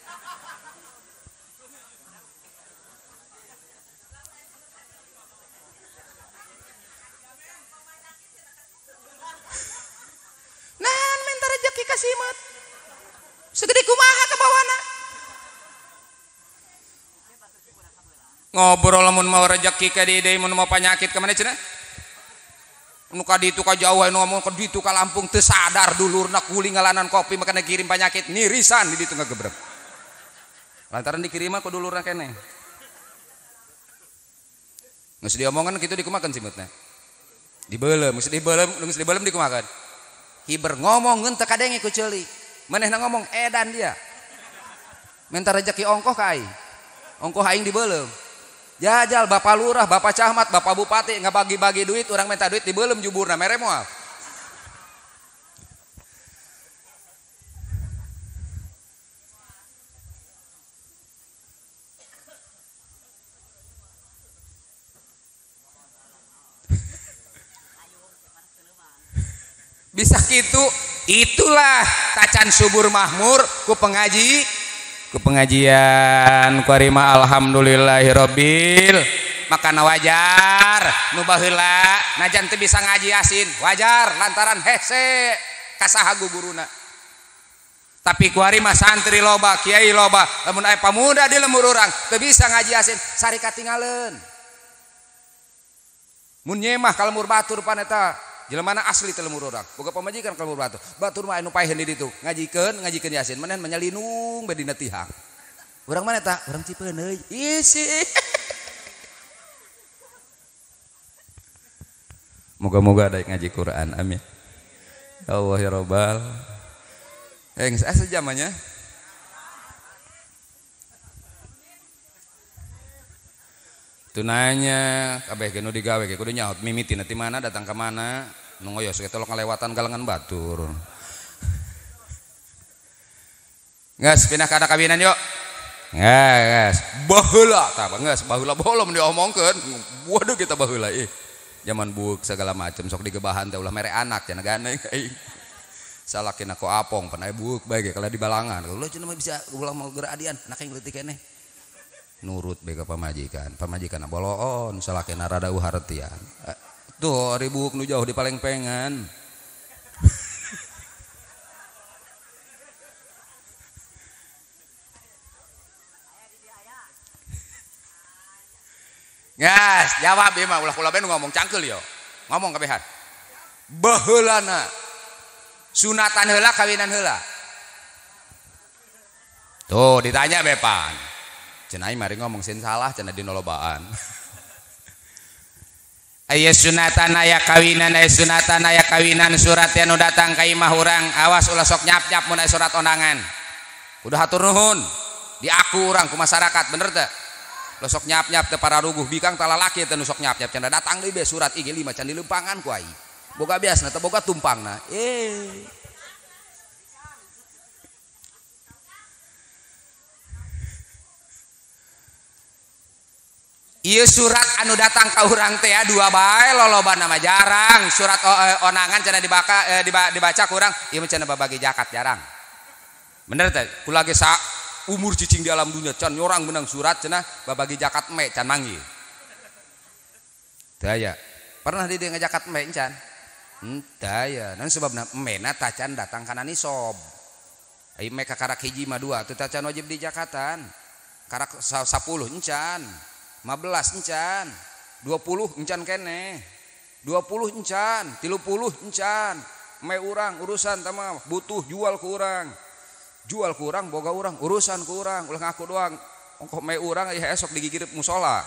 [SPEAKER 2] Naon menta rezeki ka cimeut segede kumaha ka bawana ngobrol lamun mau rezeki ka dieu deui mun mau penyakit ka mana cenah nu ka ditu ka jauh anu ngomong ka ditu ka Lampung teu sadar dulurna kuli ngalanan kopi makana kirim penyakit nirisan di ditu ngagebrek lantaran dikirim ku dulurna keneh geus diomongan kitu dikumakeun simutna dibeulem geus dibeulem geus dibeulem dikumakeun hiber ngomongkeun teu kadenge ku ceuli manehna ngomong edan dia minta rezeki ongkoh ka aing ongkoh aing dibeulem jajal bapak lurah, bapak camat, bapak bupati nggak bagi-bagi duit, orang minta duit dibeulem juburna mere moal. bisa gitu. Itulah tacan subur mahmur ku pengaji ku pengajian ku arima alhamdulillahirabbil. Makana wajar nu baheula najan teu bisa ngaji Yasin wajar lantaran hese kasaha guguruna. Tapi ku ari mah santri loba kiai loba lamun aya pamuda di lembur urang teu bisa ngaji Yasin sari katingaleun. Mun nyemah ka lembur batur pan eta jelema asli teu lembur urang boga pamajikan ka lembur batur. Batur mah anu paeheun di ditu ngajikeun ngajikeun Yasin maneh menyalinung bae dina tihang. Urang mana eta? Urang Cipeun euy. Isi. Moga-moga ada ngaji Quran, amin. Allah ya Rabbal. Eh, geus asa jamannya? Tunanya kabeh ge nu digawe ge kudu nyaut mimiti nanti mana datang ke mana nu ngoyos ge tolong ngalewatan galengan batur. Geus pindah ka ada kawinan yuk. Geus baheula tah geus baheula bolom diomongkeun. Waduh kita baheula ih. Zaman buuk segala macam sok digebahan teh ulah mere anak cenah gane aing. Salakina ko apong pan aya buuk bae ge kalau di balangan. Ulah cenah mah bisa ulah mau geradian anak yang leutik keneh. Nurut bae ka pamajikan. Pamajikanna boloon salakina rada uhartian. Tuh ari buuk nu jauh di palengpengan. Gas, jawab ieu mah ulah kula bae ngomong cangkeul yo. Ngomong kabehan. Baheulana sunatan heula kawinan heula. Tuh ditanya bepan. Cenah aing mari ngomong sin salah cenah dina lobaan. Aya sunatan aya kawinan aya sunatan aya kawinan surat anu datang ka imah urang awas ulah sok nyap-nyap mun aya surat ondangan. Kudu hatur nuhun diaku urang ku masyarakat bener teu? Lo sok nyap-nyap teh para ruguh bikang talalaki teh nu sok nyap-nyap cenah datang deui be surat I G lima can dileupangan ku ai. Boga biasna teh boga tumpangna. Eh. Ieu surat anu datang ka urang teh dua bae lolobana mah jarang. Surat onangan cenah dibaca dibaca ku urang ieu mah cenah babagi zakat jarang. Bener teh? Kula ge sa umur cicing di alam dunia can nyorang menang surat cenah babagi zakat me can manggil. Teu aya. Pernah di dieu ngajakat me can? Henteu aya. Naon sebabna emena tacan datang kana nisob. Ai me ka karak hiji mah dua teu tacan wajib di zakatan. Karak sepuluh encan. lima belas encan. dua puluh encan keneh. dua puluh encan, tiga puluh encan. Me urang urusan tah mah butuh jual ku urang. Jual kurang boga urang urusan kurang ulah ngaku doang ongkoh me urang aya esok digigirep musola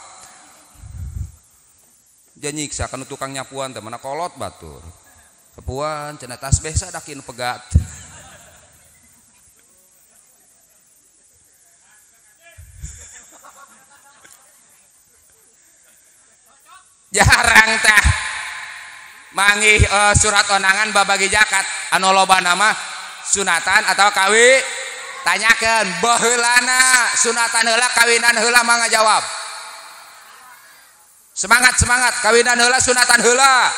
[SPEAKER 2] janyiksa kana tukang nyapuan teh mana kolot batur kepuan cenah tasbih sadakin pegat jarang tah manggih uh, surat onangan babagi zakat anu loba nama sunatan atau kawi tanyakan baheulana sunatan heula kawinan heula mah ngajawab semangat semangat kawinan heula sunatan heula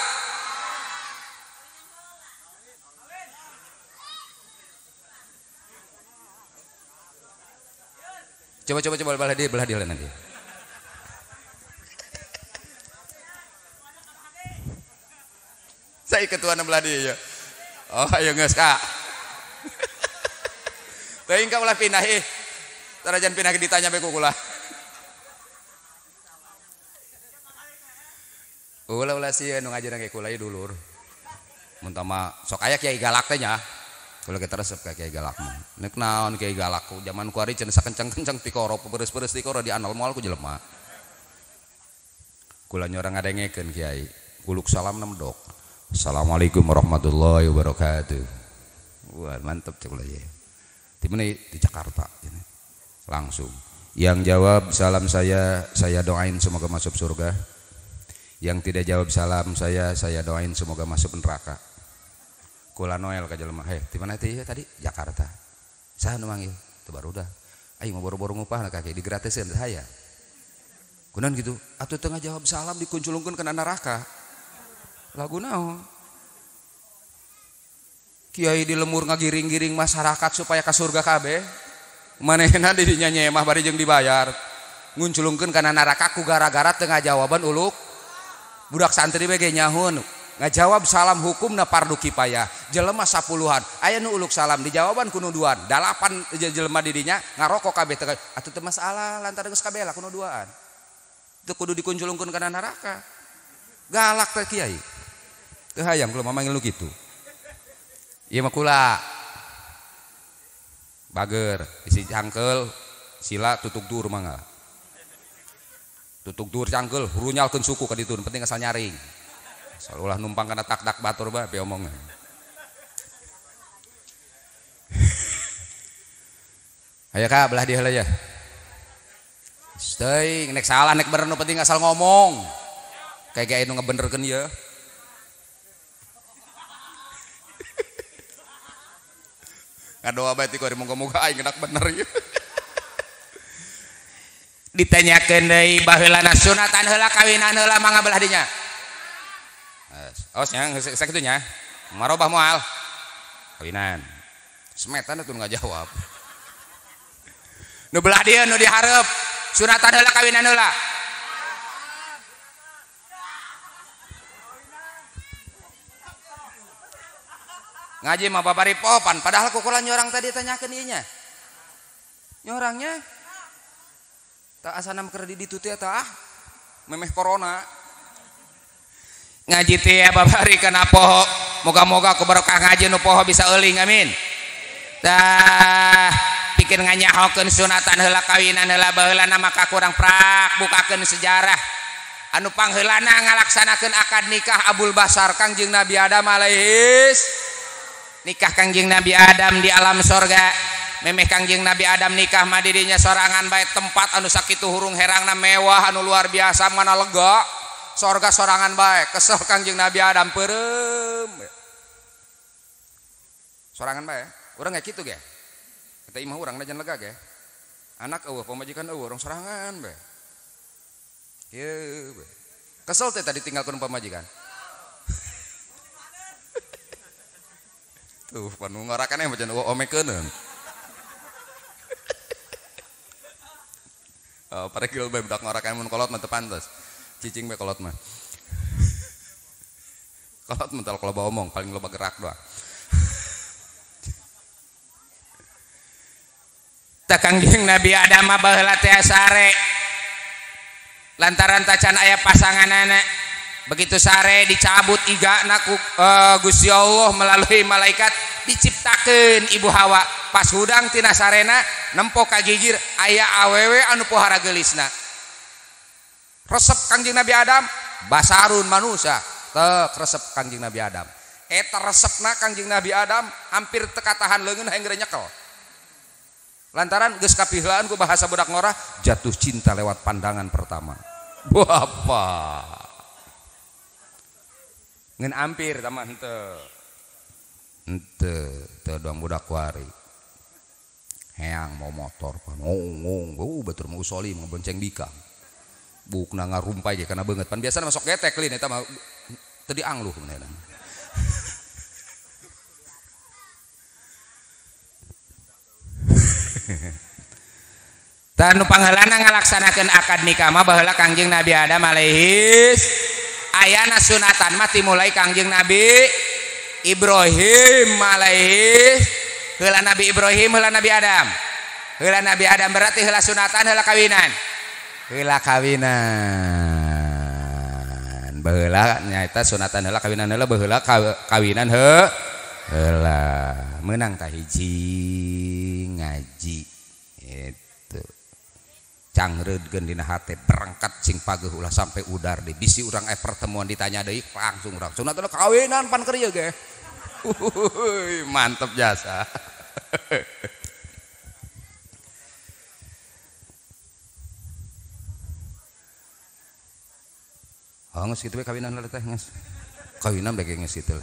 [SPEAKER 2] coba coba coba belah dia belah dia nanti saya ketua belah dia ya oh ayo geus Kak teuing ka ulah pindah ih. Tarajan pindah ditanya be ku kula. Ulah-ulah sieun nu ngajarna ge kula ieu dulur. Mun tah mah sok aya kiai galak teh nya. Kula ge resep ka kiai galak mah. Nek naon kiai galak ku zaman ku ari cenah sakencang-kencang ti koro beres-beres ti koro di anal moal ku jelema. Kula nyorang ngadengekeun kiai. Kuluk salam nemdok. Assalamualaikum warahmatullahi wabarakatuh. Wah, mantep cek kula ye. Di mana di Jakarta langsung yang jawab salam saya saya doain semoga masuk surga, yang tidak jawab salam saya saya doain semoga masuk neraka. Kula Noel ka jelema heh di mana teh tadi Jakarta saha nu manggil teu barudak aing mah boro-boro ngupah kaki digratiseun saya kunaon gitu atuh teu ngajawab salam dikunculungkeun kana neraka lagu naon kiai di lemur ngagiring-giring masyarakat supaya ke surga kabeh manehna di dinya nyemah bari jeung dibayar ngunculungkeun kana neraka ku gara-gara teu ngajawaban uluk budak santri we ge nyahun ngajawab salam hukumna fardu kifayah jelema sapuluhan aya nu uluk salam dijawaban ku nu duaan dalapan jelema di dinya ngarokok kabeh teu atuh teu masalah lantaran geus kabeh lah ku nu duaan teu kudu dikunculungkeun kana neraka galak teh kiai teu hayang kula mamangil nu kitu. Iya mah kula bager isi cangkel sila tutuk dur mangga tutuk dur cangkel hurunyalkeun suku ka ditu penting asal nyaring asal ulah numpang kana tak-tak batur bae omongna aya ka belah dia heula ya teuing nek salah nek bener nu penting asal ngomong kayak gaya nu ngabenerkeun ya ngadoa bae ti ku moga-moga aing gedak bener ieu. Ditanyakeun deui baheulana sunatan heula kawinan heula mangga belah dinya. Os nya sakitu nya. Marobah moal. Kawinan. Semetan atuh ngajawab. Nu belah dieu nu dihareup sunatan heula kawinan heula. Ngaji mah babari popan padahal kukula nyorang tadi tanyakeun ieu nya nyorangnya tak asana keur di ditu teh tah memeh corona ngaji teh babari kana poho moga-moga ku barokah ngaji nu poho bisa euling amin tah pikeun nganyahokeun sunatan heula kawinan heula baheulana maka kurang prak bukakeun sejarah anu pangheulana ngalaksanakeun akad nikah Abul Basar Kangjeng Nabi Adam alaihis nikah Kangjeng Nabi Adam di alam sorga memeh Kangjeng Nabi Adam nikah mah dirinya sorangan bae tempat anu sakitu hurung herangna mewah anu luar biasa mana lega sorga sorangan bae kesel Kangjeng Nabi Adam peureum sorangan bae urang ge kitu ge eta imah urang najan lega ge anak eueuh pamajikan eueuh urang sorangan bae ieu kesel teh tadi tinggalkeun pamajikan tuh panu ngarakan yang macam omekeun oh paregil bae budak ngarakan mun kolot mah teu pantes cicing bae kolot mah kolot mental kalau bawa omong paling loba gerak doang ta Kangjeng Nabi Adam mah baheula teh sare lantaran tacan aya pasanganana begitu sare dicabut igana ku uh, Gusti Allah melalui malaikat diciptakeun ibu Hawa pas hudang tina sarena nempo ka gigir aya awewe anu pohara geulisna resep Kangjeng Nabi Adam basarun manusia teu resep Kangjeng Nabi Adam eta resepna Kangjeng Nabi Adam hampir teu katahan leungeun hayang nyekel lantaran geus kapihlaan ku bahasa budak ngorah jatuh cinta lewat pandangan pertama apa ngen ampir tamah henteu henteu teu doang budak kuari heang mau motor pan ngong ngong batur mau usoli mau bonceng bikang bukna ngarumpai ge kana beungeut pan biasana masuk getek lin eta mah teu diangluh menehna tanu pangheulana ngalaksanakeun akad nikah mah baheula Kangjeng Nabi Adam alaihis ayana sunatan mah dimulai Kangjeng Nabi Ibrahim alaihis heula Nabi Ibrahim heula Nabi Adam heula Nabi Adam berarti heula sunatan heula kawinan heula kawinan baheula nyaeta sunatan heula kawinan heula baheula kawinan heula meunang tah hiji ngaji itu cangreudkeun dina hate berangkat sing pageuh ulah sampai udar deh bisi urang eh pertemuan ditanya deui langsung urang sunatan kawinan pan keur ieu ge mantep jasa oh geus kitu we kawinan teh geus kawinan bege geus kitu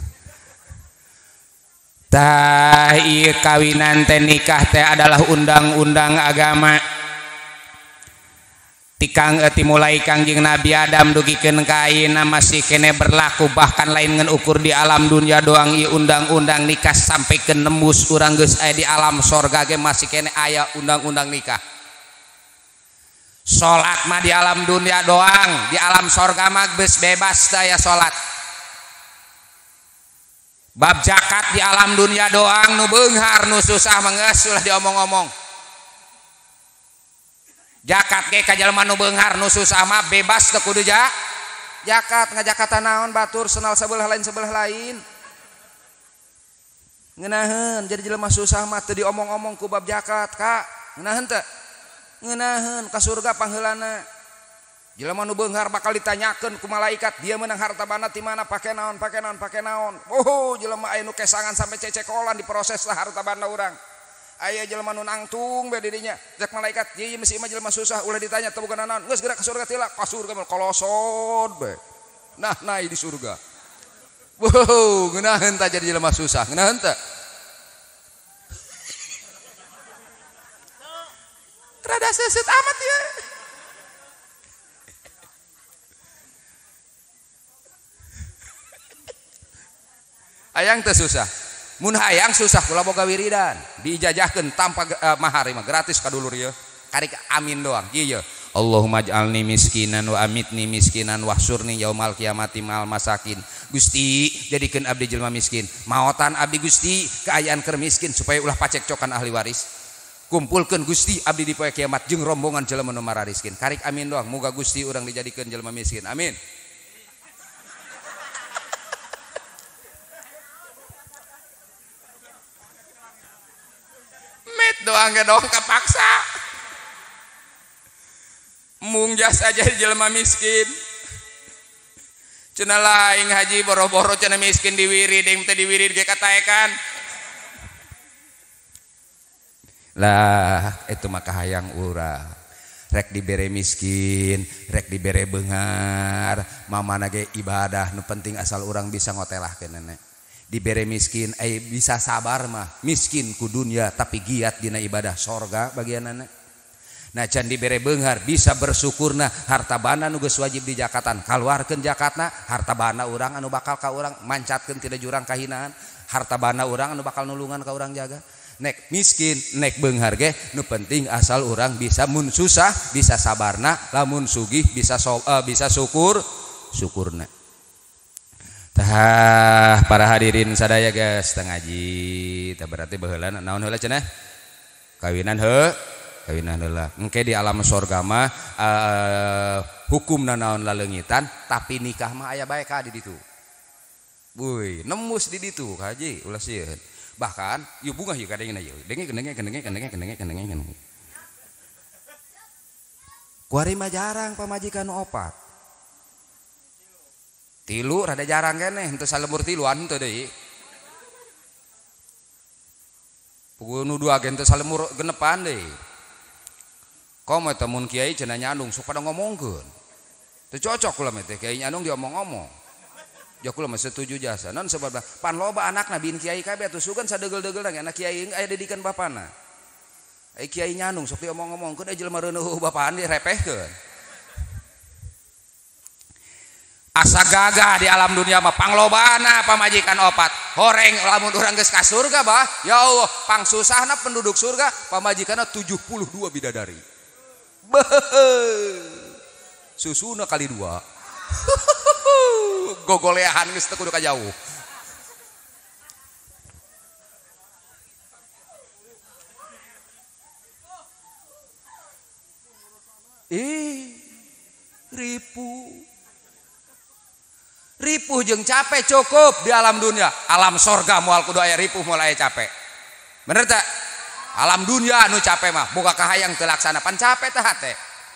[SPEAKER 2] tah ieu kawinan teh nikah teh adalah undang-undang agama tikang eti mulai Kangjeng Nabi Adam dugikeun ka ayeuna masih kene berlaku, bahkan lain ngan ukur di alam dunia doang ieu undang-undang nikah sampai ke nembus urang geus aya di alam sorga ge masih kene aya undang-undang nikah. Salat mah di alam dunia doang, di alam sorga mah geus bebas daya salat. Bab zakat di alam dunia doang, nu beunghar nu susah mah geus ulah diomong-omong. Zakat ge ka jalma nu beunghar nu susah mah bebas teu kudu ja zakat, ngajakatan naon batur senal sabelah lain sabelah lain. Ngeunaheun jadi jelema susah mah teu diomong-omong ku bab zakat, Kak. Ngeunaheun teu? Ngeunaheun ka surga pangheulana. Jelema nu beunghar bakal ditanyakeun ku malaikat, dia meunang harta bana ti mana, pake naon, pake naon, pake naon. Oh, jelema aya nu kesangan sampai cecekolan diproses lah harta bana urang. Aya jelema nu nangtung bae di dinya, jak malaikat, ieu mesti mah jelema susah ulah ditanya teu bukan naon, geus geura ka surga teh lah, ka surga mah kolosot bae. Nah, naik di surga. Wow, ngeunaheun tah jadi jelema susah, ngeunaheun tah. Rada seuseut amat ya. Hayang teu susah. Mun hayang susah kula boga wiridan, diijajahkeun tanpa uh, mahar mah gratis ka dulur ieu. Karik amin doang. Ieu. Allahumma ij'alni miskinan wa amitni miskinan wahsurni yaumal qiyamati ma'al masakin. Gusti, jadikeun abdi jelema miskin. Maotan abdi Gusti, kaayaan keur miskin supaya ulah pacekcokan ahli waris. Kumpulkeun Gusti abdi di poe kiamat jeung rombongan jelema nu marariskin. Karik amin doang. Muga Gusti urang dijadikeun jelema miskin. Amin. Doang ge dong kepaksa. Mung jasa aja jelema miskin. Cenah laing haji boro-boro cenah miskin diwirid, deung teh diwirid ge kataekan. Lah itu mah kahayang urang. Rek dibere miskin, rek dibere beunghar, mamana ge ibadah nu penting asal urang bisa ngotelahkeun nenek. Dibere miskin, eh bisa sabar mah miskin ku dunia tapi giat dina ibadah sorga bagianana. Nah can dibere beunghar bisa bersyukurna harta bana nu geus wajib di zakatan kaluarkeun zakatna, harta bana urang anu bakal ka urang mancatkeun tina jurang kahinaan, harta bana urang anu bakal nulungan ka urang jaga. Nek miskin nek beunghar ge nu penting asal urang bisa mun susah bisa sabarna, lamun sugih bisa so, uh, bisa syukur syukurna. Tah para hadirin sadaya guys teu ngaji tah berarti baheula naon heula cenah kawinan heuh kawinan heula engke di alam sorga mah uh, hukumna naon laleungitan tapi nikah mah aya bae ka di ditu. Wuy nembus di ditu haji ulah sieun bahkan ieu bunga ieu kadengna ieu denge kendenge kendenge kendenge kendenge kendenge kendenge kuari mah jarang pamajikan nu opat tilu rada jarang keneh henteu salemur tiluan teu deui. Pukul nu dua ge henteu salemur genepan deui. Komo eta mun kiai cenah nyandung sok pada ngomongkeun. Teu cocok kula mah teh kiai nyandung diomong-omong. Ya kula mah setuju jasa. Naon sebab pan loba anakna bin kiai kabeh atuh sugan sadegel-degelna anak kiai aya didikan bapana. Ai kiai nyandung sok diomong-omongkeun aya jelema reuneuh bapaan direpehkeun. Asa gagah di alam dunia mah panglobana pamajikan opat horeng lamun urang geus ka surga bah ya Allah pang susahna penduduk surga pamajikanna tujuh puluh dua bidadari susuna kali dua gogoleahan geus teu kudu ka jauh. Eh ripu ripuh jeung capek cukup di alam dunia. Alam sorga moal kudu aya ripuh moal aya capek. Bener tak? Alam dunia anu capek mah boga kahayang teu laksana pan capek teh hate.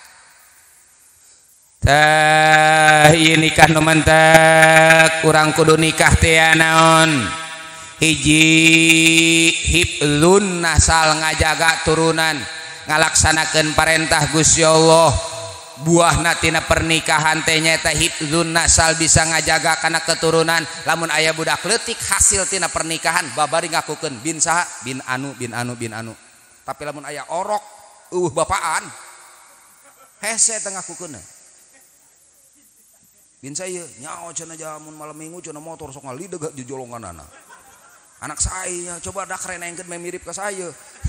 [SPEAKER 2] Tah ieu nikah nu mentek urang kudu nikah teh naon? Hiji hiblun nasal ngajaga turunan, ngalaksanakeun parentah Gusti Allah. Buahna tina pernikahan teh nyaeta hifdzun nasal bisa ngajaga kana keturunan. Lamun aya budak leutik hasil tina pernikahan babari ngakukeun bin saha bin anu bin anu bin anu. Tapi lamun aya orok eueuh bapaan hese tengah kukuna bin saya nyawa cenah jamun malam minggu cenah motor sok ngalideg di jolongan anak anak saya coba dak renengkeun mirip ke saya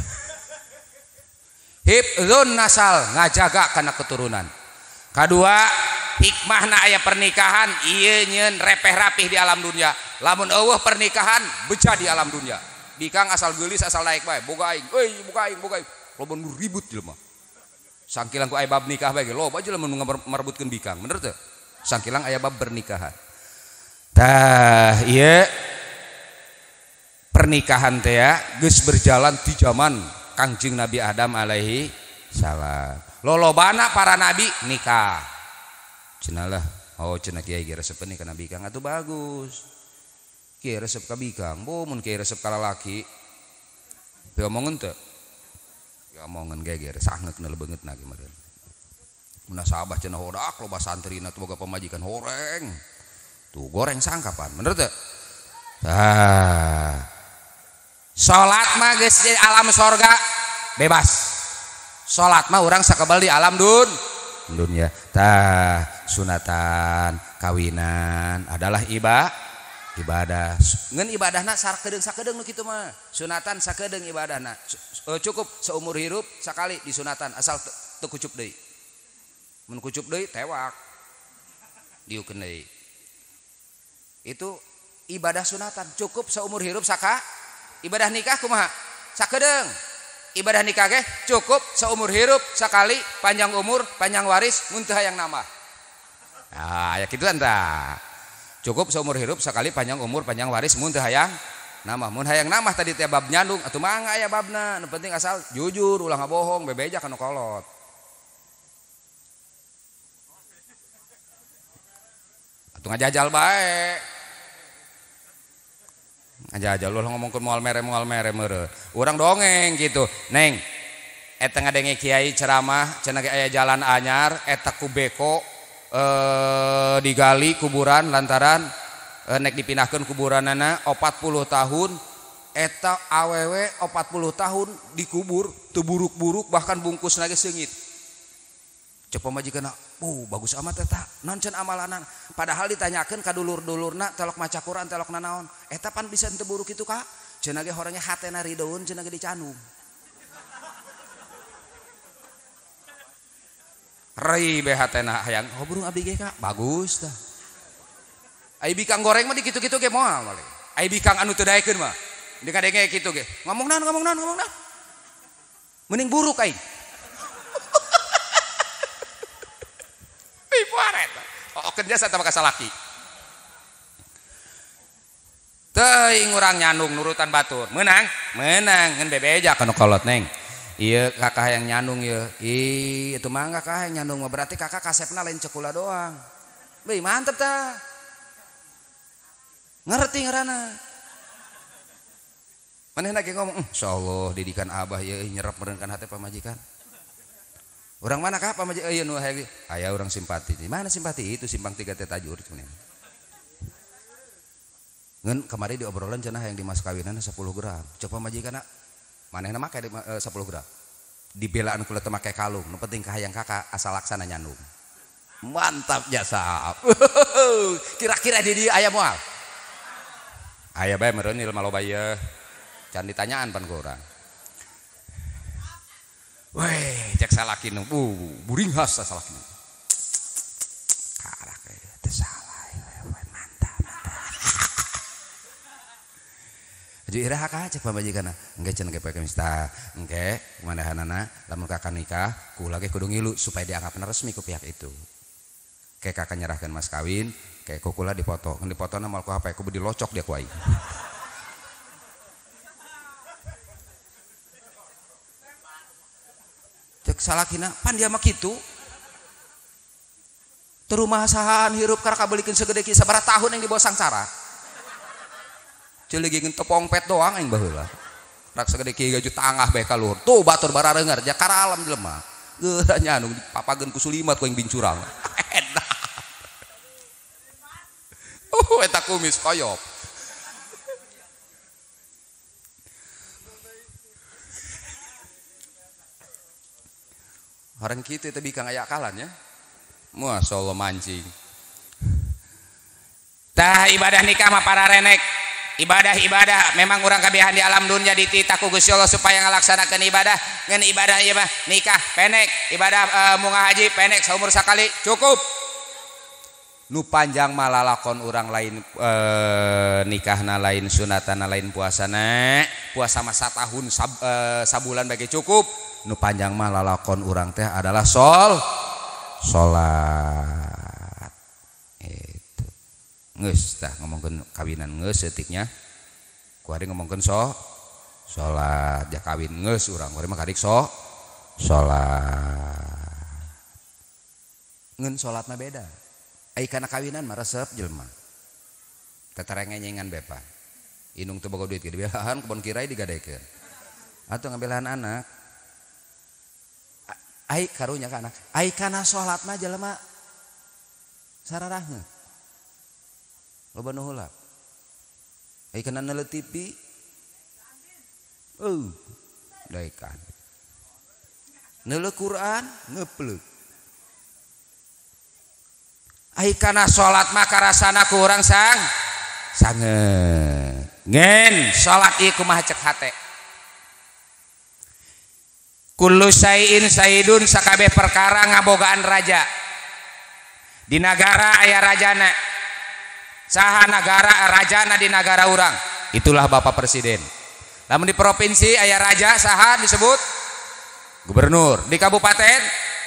[SPEAKER 2] hifdzun nasal ngajaga kana keturunan kedua hikmahna aya pernikahan ieu nyeun repeh rapih di alam dunia lamun eueuh pernikahan beca di alam dunia bikang asal geulis asal naik bae boga aing euy boga aing boga aing loba nu ribut jelema sangkilang ku aya bab nikah bae loba aja lamun marebutkeun bikang bener teu sangkilang aya bab pernikahan tah ieu pernikahan teh ya geus berjalan di zaman Kangjeng Nabi Adam alaihi salam lolobana para nabi nikah cenah lah oh cenah kiai ge resep nikah nabi kang atuh bagus kiai resep ka bikang bo mun kiai resep ka lalaki teu omongeun teu ya omongeun ge ge sangeukna lebeungeutna ge meureun mun sahabah cenah hodak loba santrina teu boga pamajikan horeng tuh goreng sangkapan bener teu ah salat mah geus di alam sorga bebas salat mah urang sakebal di alam dun dunia tah sunatan kawinan adalah iba ibadah ngeun ibadahna sakedeung sakedeung nu kitu mah sunatan sakedeung ibadahna cukup seumur hirup sakali disunatan asal teu kucup deui mun kucup deui tewak diukeun deui itu ibadah sunatan cukup seumur hirup saka ibadah nikah kumaha sakedeung ibadah nikah ge cukup seumur hirup sekali panjang umur panjang waris mun teu hayang nambah nah aya kitu anta cukup seumur hirup sekali panjang umur panjang waris mun teu hayang nambah mun hayang nambah tadi teh bab nyandung atuh mangga aya babna nu penting asal jujur ulah ngabohong bebeja kana kolot atuh ngajajal bae aja aja lu ngomongkeun moal mere moal mere meureun urang dongeng gitu neng eta ngadenge kiai ceramah cenah ge aya jalan anyar eta ku beko eh, digali kuburan lantaran eh, nek dipindahkeun kuburanana opat puluh tahun eta awewe opat puluh tahun dikubur teu buruk-buruk bahkan bungkusna ge seungit cek pamajikanna oh bagus amat eta naon can amalanna padahal ditanyakeun ka dulur-dulurna telok maca Quran telok nanaon eta pan bisa teu buruk kitu Kak cenah ge horengnya hatena rideun cenah ge dicanum rei be hatena hayang oh burung abdi ge Kak bagus tah ai bikang goreng mah di kitu-kitu ge moal balik ai bikang anu teu daekeun mah di kadenge kitu ge ngomong naon ngomong naon ngomong naon mending buruk aing okeun jasa teh ka salaki teuing urang nyandung nurutan batur meunang meunang ngeun bebeja kana kolot neng ieu kakak yang nyandung ieu ih itu mah kakak yang nyandung mah berarti kakak kasepna lain cekula doang beuh mantep tah ngerti ngaranna manehna ge ngomong insyaallah didikan abah ieu nyerep meureun kan hate pamajikan orang mana kah pamajikan ieu nu hayang aya urang simpati di mana simpati itu simpang tiga teh tajur cuman ngeun kamari di obrolan cenah hayang di mas kawinan sepuluh gram cek pamajikanna manehna make sepuluh gram dibelaan kula teu make kalung nu penting kahayang kakak asal laksana nyandung mantap jasa kira-kira di dieu aya moal aya bae meureun ilmu loba ieu can ditanyaan pan ku urang weh cek salaki nu uh buringhas salaki nu karak teh salah mantap jadi iraha ka cek pamajikanna engke cenah ge poe Kamis tah engke kumandahanana lamun kakak nikah kula ge kudu ngilu supaya dianggapna resmi ku pihak itu kayak kakak nyerahkeun mas kawin kayak kukula dipoto ngan dipotona moal ku H P kudu dilocok dia ku aing cek salakina pan dia mah kitu teu rumah sahaan hirup karek kabelikeun segede kieu sabaraha tahun yang dibawa sangsara ceuleugikeun tepong pet doang aing baheula rak segede kieu gaju tangah bae ka luhur tuh batur barareungar jakara alam jelema geura nya anu papageun ku sulimat ku aing bincurang edan uh eta kumis koyok orang kitu teh bikang aya akalan ya. Masya Allah mancing. Tah ibadah nikah mah para renek. Ibadah-ibadah memang orang kabehan di alam dunia dititah ku Gusti Allah supaya ngalaksanakeun ibadah. Ngan ibadah ieu mah nikah pendek, ibadah uh, munggah haji pendek saumur sakali cukup. Nu panjang mah lalakon urang lain uh, nikahna lain sunatana lain puasana. Puasa mah satahun sab, uh, sabulan bagi cukup. Nu panjang mah lalakon urang teh adalah sol salat. Ngeus tah ngomongkeun kawinan ngeus eutiknya ku ari ngomongkeun so salat ja kawin ngeus urang urang mah kadik so salat ngeun salatna beda ai kana kawinan mah resep jelema tetarengenyengan bepa indung teu boga duit ge dibelahan kebon kirai digadekeun atuh ngabelahan anak ai karunya ka anak ai kana salat mah jelema sararahna loba nu heula ai kana neuleuh T V euy daekan neuleuh Quran ngepleuk ai kana salat mah karasana ku urang sang sanget ngen salat ieu kumaha cek hate kullu sayin sayyidun sakabeh perkara ngabogaan raja di negara aya rajana saha negara rajana di negara urang itulah bapak presiden. Lamun di provinsi aya raja saha disebut gubernur, di kabupaten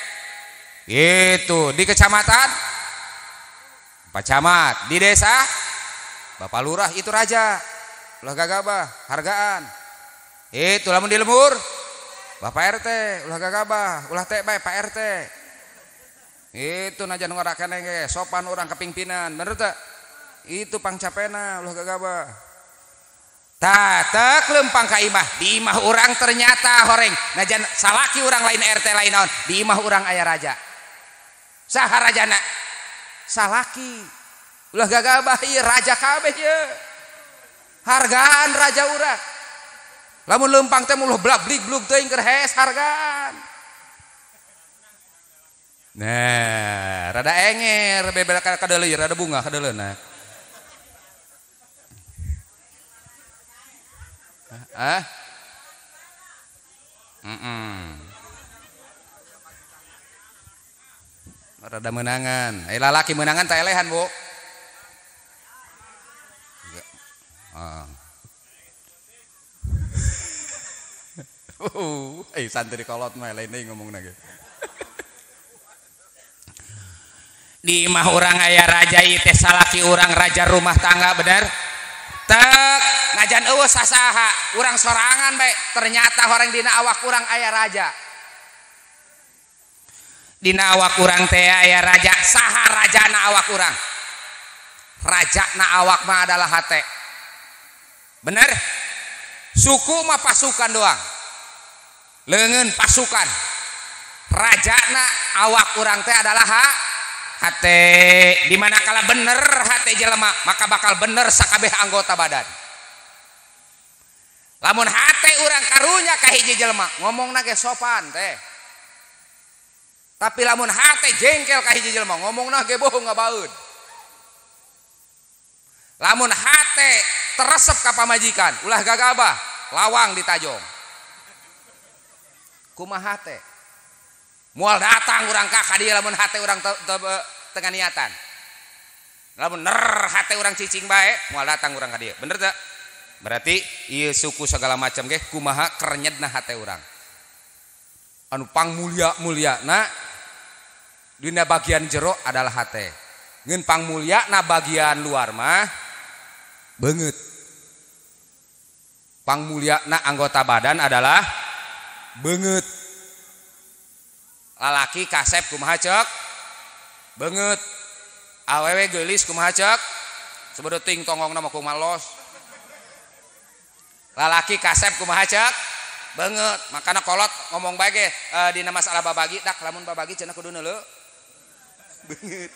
[SPEAKER 2] itu, di kecamatan pak camat, di desa bapak lurah itu raja. Ulah gagabah hargaan itu. Lamun di lembur bapak R T ulah gagabah ulah teh bae pak R T itu najan ngorakeun ge sopan urang kepingpinan bener teh itu pangcapena ulah gagabah tah teu lempang ka imah di imah urang ternyata horeng najan salaki urang lain R T lain naon di imah urang aya raja saha rajana salaki ulah gagabah ieu raja kabeh ieu hargaan raja urang lamun lempang teh ulah blablik blug teuing keur hes hargaan. Nah rada enger bebel kadeuleuy rada bunga kadeuleuna. Ah, mm rada menangan, eh lalaki menangan tak elehan bu. Ah. Uh, eh santri kolot mah lain deui ngomongna ge. Di imah urang aya raja ieu teh salaki urang raja rumah tangga bener. Tek ngajan eueuh sasaha urang sorangan bae ternyata orang dina awak urang aya raja dina awak urang teh aya raja saha rajana awak urang rajana awak mah adalah hate bener suku mah pasukan doang leungeun pasukan rajana awak urang teh adalah ha hate di mana kala bener hate jelema maka bakal bener sakabeh anggota badan. Lamun hate urang karunya ka hiji jelema ngomongna ge sopan teh. Tapi lamun hate jengkel ka hiji jelema ngomongna ge bohong ngabaeud. Lamun hate teresep ka pamajikan ulah gagabah lawang ditajong. Kumaha hate? Moal datang urang ka ka dieu lamun hate urang tengah niatan. Lamun ner hate urang cicing bae moal datang urang ka dieu. Bener teu? Berarti ieu suku segala macam ge kumaha kerenyedna hate urang. Anu pangmulia-mulyana dina bagian jero adalah hate. Ngeun pangmulyana bagian luar mah beungeut. Pangmulyana anggota badan adalah beungeut. Lalaki kasep kumaha cek beungeut awewe geulis kumaha cek sebeuting tongongna mah kumaha los lalaki kasep kumaha cek beungeut makana kolot ngomong bae ge e, dina masalah babagi dak lamun babagi cenah kudu neuleuh beungeut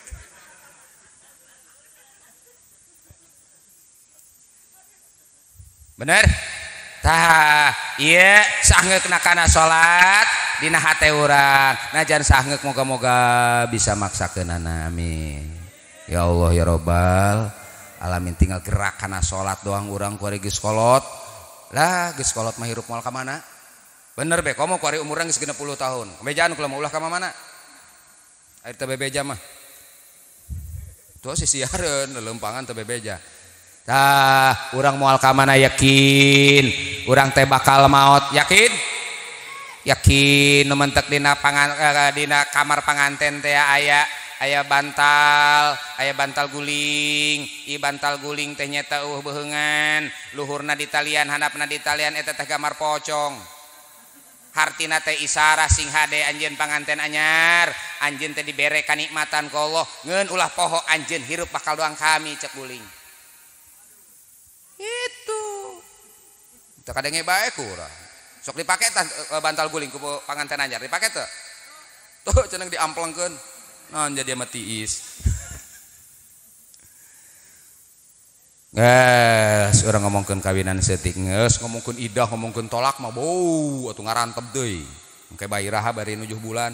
[SPEAKER 2] bener tah ieu sangeukna kana salat dina hate urang najan saheuk moga-moga bisa maksakeunana amin ya Allah ya Robbal alamin tinggal gerak kana salat doang urang ku ari geus kolot lah geus kolot mah hirup moal ka mana bener be komo ku ari umurna geus genep puluh tahun kebejaan kula mah ulah ka mana ari teu bebeja mah tuh sisiareun leumpangan teu bebeja tah urang moal ka mana yakin urang teh bakal maot yakin yakin nu mentek dina pangan uh, dina kamar panganten teh aya aya bantal aya bantal guling i bantal guling teh nyata uh beheungan luhurna di talian handapna di talian eta teh gambar pocong hartina teh isarah sing hade anjeun panganten anyar anjeun teh dibere kanikmatan ku Allah ngeun ulah poho anjeun hirup bakal doang kami cek guling itu teu kadenge bae ku urang sok dipake tah bantal guling ku panganten anyar dipake teu tuh cenah diamplengkeun naon jadi mah tiis geus urang ngomongkeun kawinan seutik geus ngomongkeun idah ngomongkeun tolak mah bau atuh ngarantep deui engke bayi raha bari nujuh bulan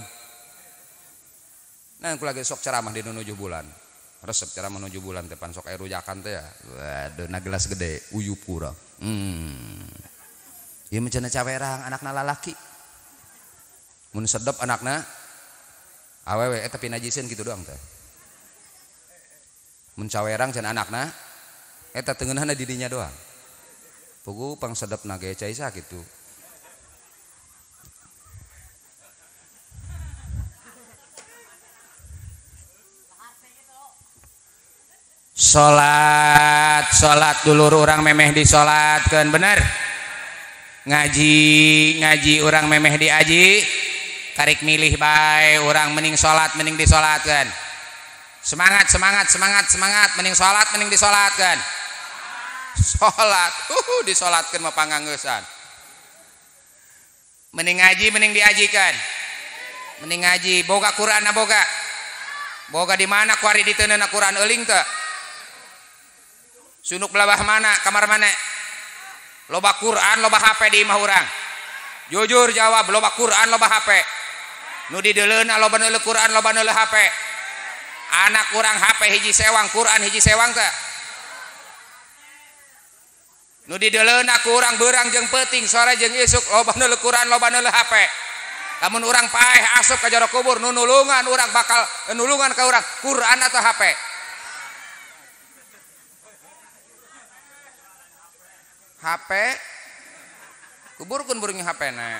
[SPEAKER 2] nah kula ge sok ceramah di nujuh bulan resep ceramah nujuh bulan teh pan sok aya rujakan teh ya waduh na gelas gede uyup urang hmm ieu mah cenah cawerang anakna lalaki mun sedep anakna awewe eta pinajieun kitu doang teh mun cawerang cenah anakna eta teungeunna di dinya doang pugu pang sedepna ge cai sakitu salat salat dulur urang memeh disolatkeun bener ngaji ngaji urang memeh diaji karik milih bae urang mending salat mending disolatkeun semangat semangat semangat semangat mending salat mending disolatkeun salat uh disolatkeun mah panganggeusan mending ngaji mending diajikeun mending ngaji boga Qur'anna boga boga di mana ku ari diteuneuna Qur'an euling teu sunuk belabah mana kamar mana loba Quran loba H P di imah urang jujur jawab loba Quran loba H P nu di deuleuna loba neuleuh Quran loba neuleuh H P anak urang H P hiji sewang Quran hiji sewang teh nu di deuleuna ku urang beurang jeung peuting sore jeung isuk loba neuleuh Quran loba neuleuh H P lamun urang paeh asup ka jero kubur nu nulungan urang bakal nulungan ka urang Quran atau H P H P kuburkeun burung H P na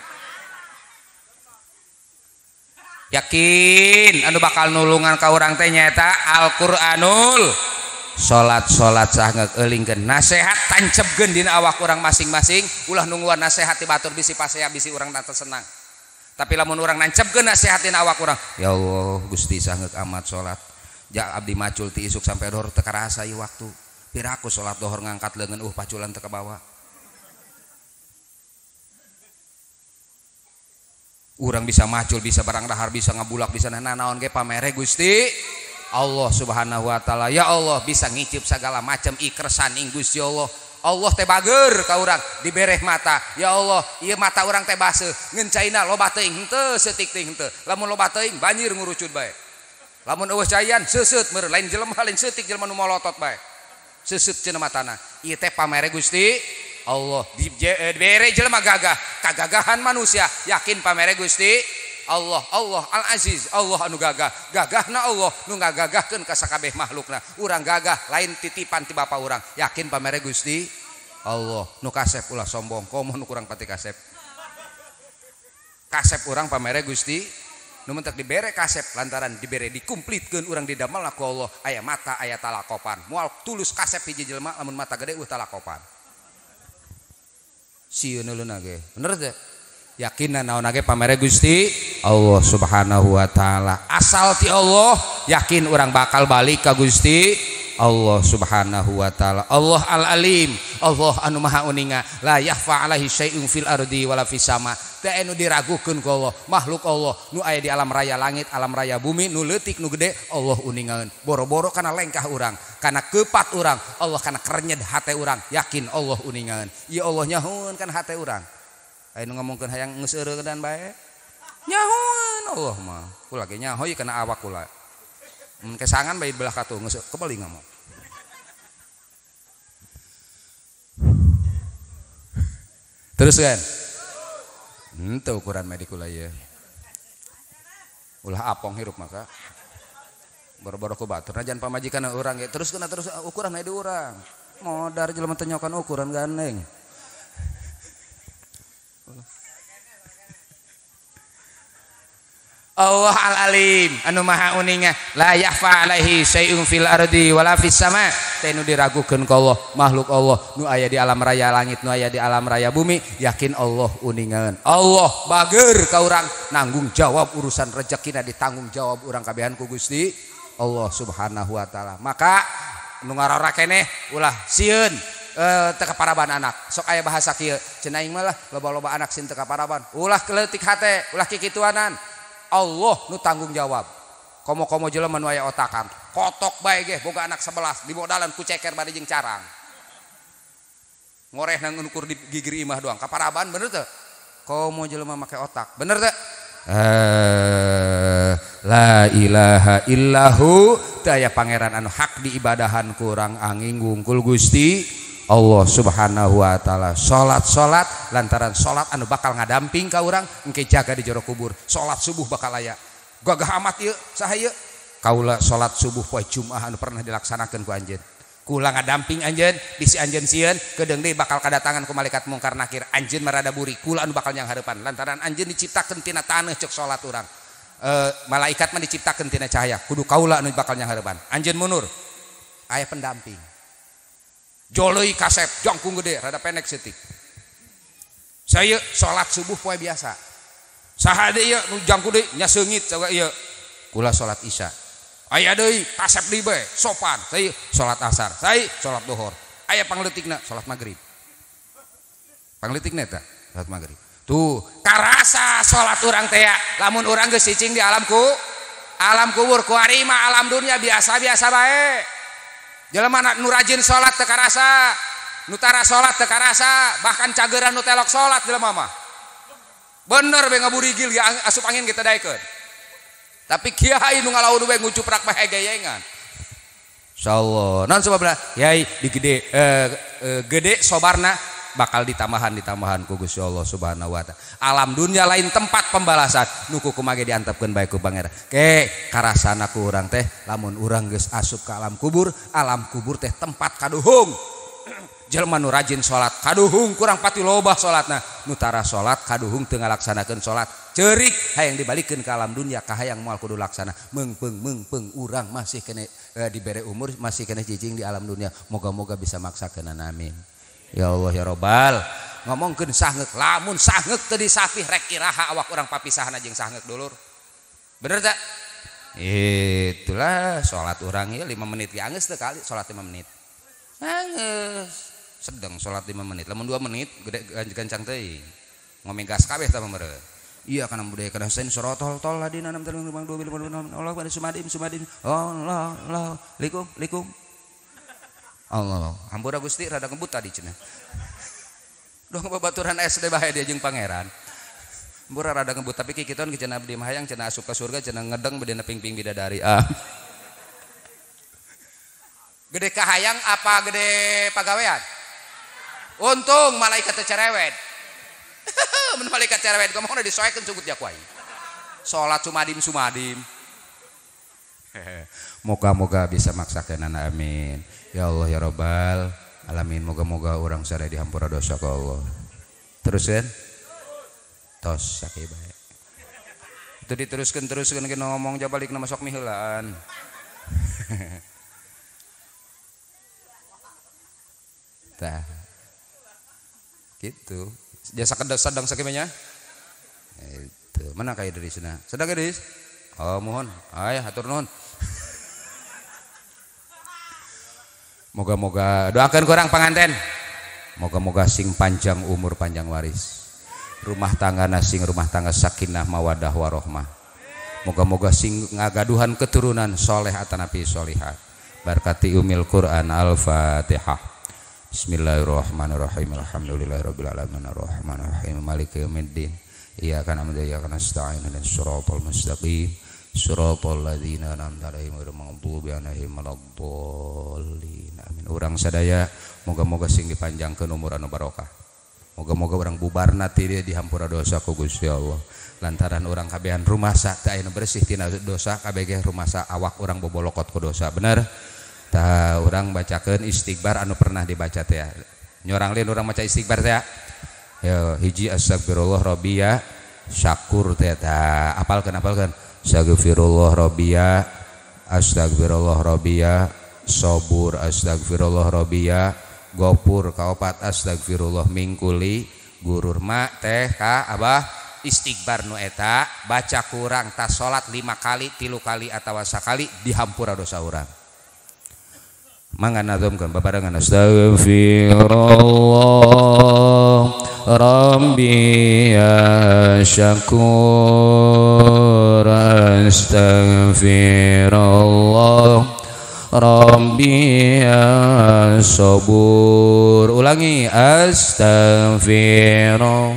[SPEAKER 2] yakin anu bakal nulungan ka urang teh nyaeta Al-Qur'anul salat-salat saha eulingkeun nasehat tancepkeun dina awak urang masing-masing ulah nungguan nasehat ti batur bisi pasea bisi urang teu senang tapi lamun urang nancepkeun nasehat dina awak urang ya Allah Gusti saha amat salat ja abdi macul ti isuk sampai dohor teu karasa ieu waktu piraku salat dohor ngangkat leungeun uh paculan teu kabawa urang bisa macul bisa barang dahar bisa ngabulak bisa nanaon ge pamere Gusti Allah Subhanahu wa taala ya Allah bisa ngicip segala macam ikresan ing Gusti Allah Allah teh bager ka urang dibereh mata ya Allah ieu mata urang teh baseuh ngeun caina loba teuing henteu seutik teuing henteu lamun loba teuing banjir ngurucut bae lamun eueuh caian seuseut meureun lain jelema lain seutik jelema nu molotot bae seuseut cenah matana ieu teh pamere Gusti Allah dibere jelema gagah kagagahan manusia yakin pamere Gusti Allah Allah Al-Aziz Allah anu gagah gagahna Allah nu ngagagahkeun ka sakabeh makhlukna urang gagah lain titipan ti bapa urang yakin pamere Gusti Allah nu kasep ulah sombong komo nu kurang pati kasep kasep urang pamere Gusti nu mentek dibere kasep lantaran dibere dikumplitkeun urang didamelna ku Allah aya mata aya talakopan moal tulus kasep hiji jelema lamun mata gede uh talakopan sieun euleuna ge bener teh yakin naon ge pamere Gusti Allah Subhanahu wa taala asal ti Allah yakin urang bakal balik ka Gusti Allah Subhanahu wa taala Allah Al-Alim Allah anu maha uninga la yakhfa alaihi syai'un fil ardi wala fis sama teu anu diragukeun ku Allah makhluk Allah nu aya di alam raya langit alam raya bumi nu leutik nu gede Allah uningaeun boro-boro kana lengkah urang kana keupat urang Allah kana kerenyed hate urang yakin Allah uningaeun ieu Allah nyahoeun kana hate urang aya nu ngomongkeun hayang geus eureun bae nyahoan Allah mah kula ge nyahoy kana awak kula mun kesangan bae belah katu geus kebeli ngomong terus kan henteu ukuran medik kula ieu ulah apong hirup maka boro-boro ku batur najan pamajikan urang ge terus kena terus ukuran aya di urang modar jelema teh nyokan ukuran gandeng Allah al-alim anu maha uninga la yakhfa alaihi syai'un fil ardi wala fis sama teh nu diragukeun ka Allah makhluk Allah nu aya di alam raya langit nu aya di alam raya bumi yakin Allah uningan Allah bageur ka urang nanggung jawab urusan rezekina ditanggung jawab urang kabehan ku Gusti Allah subhanahu wa ta'ala maka nu ngarora keneh ulah sieun Uh, teka paraban anak sok aya bahasa kieu cenah aing mah lah loba-loba anak sin teka paraban ulah keleutik hate ulah kikituanan Allah nu tanggung jawab komo-komo jelema nu aya otakan kotok bae ge boga anak sebelas dimodalan ku ceker bade jeung carang ngoreh nang ukur di gigir imah doang kaparaban bener teu komo jelema make otak bener teu uh, la ilaha illahu teu aya pangeran anu hak diibadahan kurang angin ngungkul Gusti Allah subhanahu wa ta'ala salat-salat lantaran salat anu bakal ngadamping ka urang engke jaga di jero kubur salat subuh bakal aya gagah amat ieu saha ieu kaula salat subuh poe Jumaah anu pernah dilaksanakeun ku anjeun kula ngadamping anjeun bisi anjeun sieun kedeung deui bakal kadatangan ku malaikat mungkar nakir anjeun marada buri kula anu bakal nyang hareupan lantaran anjeun diciptakeun tina taneuh ceuk salat urang e, malaikat mah diciptakeun tina cahaya kudu kaula anu bakal nyang hareupan anjeun munur aya pendamping joloi kasep jangkung gede rada pendek setik saya sholat subuh poe biasa saha deui ieu nu jangkung deui nya seungit coba ieu kula sholat isya aya deui kasep deui bae sopan saya sholat asar saya sholat duhur aya pangleutikna sholat maghrib pangleutikna eta sholat maghrib tuh karasa sholat urang teh lamun urang geus cicing di alamku alam kubur ku ari mah alam dunia biasa-biasa bae jelema nu rajin salat teu karasa nu tara salat teu karasa bahkan cageran nu telok salat jelema mah bener be ngaburigil ge asup angin kita daekeun tapi kiai nu ngalaun we ngucuprak bae gayengan insyaallah naon sababna yai di gede eh, eh, gede sobarna bakal ditambahan ditambahan ku Gusti Allah subhanahu wa ta'ala alam dunia lain tempat pembalasan nu kumaha ge diantepkeun bae ku pangeran ke karasana ku urang teh lamun urang geus asup ka alam kubur alam kubur teh tempat kaduhung jelema nu rajin salat kaduhung kurang pati loba salatna nu tara salat kaduhung teu ngalaksanakeun salat ceurik hayang dibalikeun ka alam dunia ka hayang moal kudu laksana meungpeung meungpeung urang masih kene eh, dibere umur masih kene cicing di alam dunia moga-moga bisa maksakeun amin ya Allah ya Robbal ngomongkeun sahngek lamun sahngek teu disapih rek iraha awak urang papisahna jeung sahngek dulur bener tak itulah salat urang ieu lima menit ge geus teu kali salat lima menit geus sedeng salat lima menit lamun dua menit gede gancang teuing ngomeng gas kabeh tah meureun iya kana budaya kana sen sorotol tol ladina enam telung lima dua Allah pada sumadim sumadim Allah Allah likum likum Allah hampura Gusti rada ngebut tadi cenah doh babaturan S D bae dia jeung pangeran hampura rada ngebut tapi kikitoan ke cenah abdi mah hayang cenah asup ka surga cenah ngedeng bade ping-ping bidadari ah gede kahayang apa gede pagawean untung malaikat teh cerewet mun malaikat cerewet ngomongna disoekeun sugut jakwai salat sumadim sumadim moga-moga bisa maksakeun amin ya Allah ya Rabbal alamin moga-moga orang sadaya dihampura dosa ka Allah teruskeun tos sakieu bae itu diteruskeun teruskeun ke ngomong jabalikna masuk miheulaan tah gitu jasa kedang sedang sakieu nya itu mana kaya dari sana sedang geus oh mohon aya hatur nuhun moga-moga doakan kurang panganten moga-moga sing panjang umur panjang waris rumah tangga sing rumah tangga sakinah mawadah warohmah moga-moga sing ngagaduhan keturunan soleh atanapi solihat barkati umil Quran al-Fatihah bismillahirrahmanirrahim alhamdulillahirabbil alamin arrahmanirrahim maliki yaumiddin
[SPEAKER 1] Iyyaka na'budu wa iyyaka nasta'in ihdinas siratal mustaqim siratal ladzina an'amta 'alaihim ghairil maghdubi 'alaihim waladdallin. Amin. Urang sadaya moga-moga sing dipanjangkeun umur anu barokah. Moga-moga orang bubarna ti dia dihampura dosa ku Gusti Allah. Lantaran orang kabehan rumasa teu aya nu bersih tina dosa, kabeh ge rumasa awak orang bobolokot ku dosa. Bener? Tah urang bacakeun istighfar anu pernah dibaca teh. Nyorang lain urang maca istighfar teh. Ya hiji astagfirullah rabbiya syakur teh tah. Apalkeun apalkeun. Astagfirullah rabbiya astagfirullah rabbiya sabur astagfirullah rabbiya gopur kaopat astagfirullah mingkuli gurur mak teh ka abah istighfar nu eta baca kurang tas salat lima kali tilu kali atawa sakali dihampura dosa urang. Mangga nazomkeun babarengan astagfirullah rabbi ya syakur astagfirullah Rabbi ya sabur. Ulangi astaghfirullah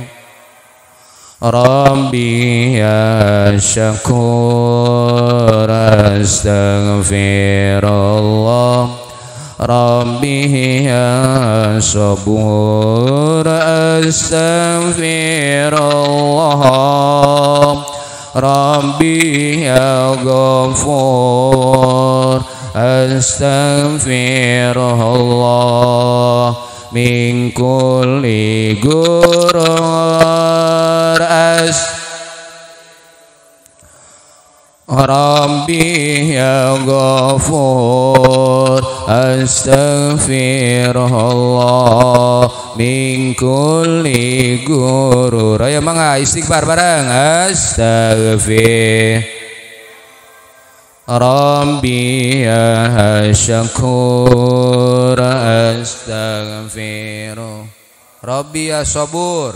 [SPEAKER 1] Rabbi ya syakur astaghfirullah Rabbi ya sabur astaghfirullah Rabbi ya ghafur astaghfirullah min kulli gurur as Rabbi ya ghafur astaghfirullah min kulli gurur. Ayo mangga istighfar bareng astaghfir Rabbi ya syakur astaghfiru Rabbi ya sabur.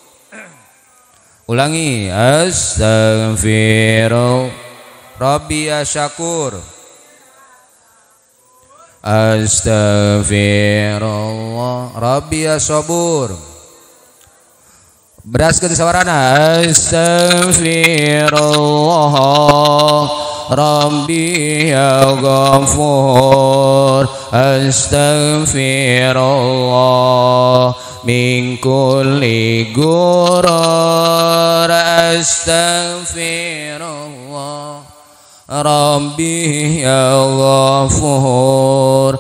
[SPEAKER 1] Ulangi astaghfiru Rabbi ya syakur astaghfirullah Rabbi ya sabur. Beraskeun sawarana astaghfirullah Rabbi ya ghafur astaghfirullah min kulli gurur astaghfirullah Rabbi ya ghafur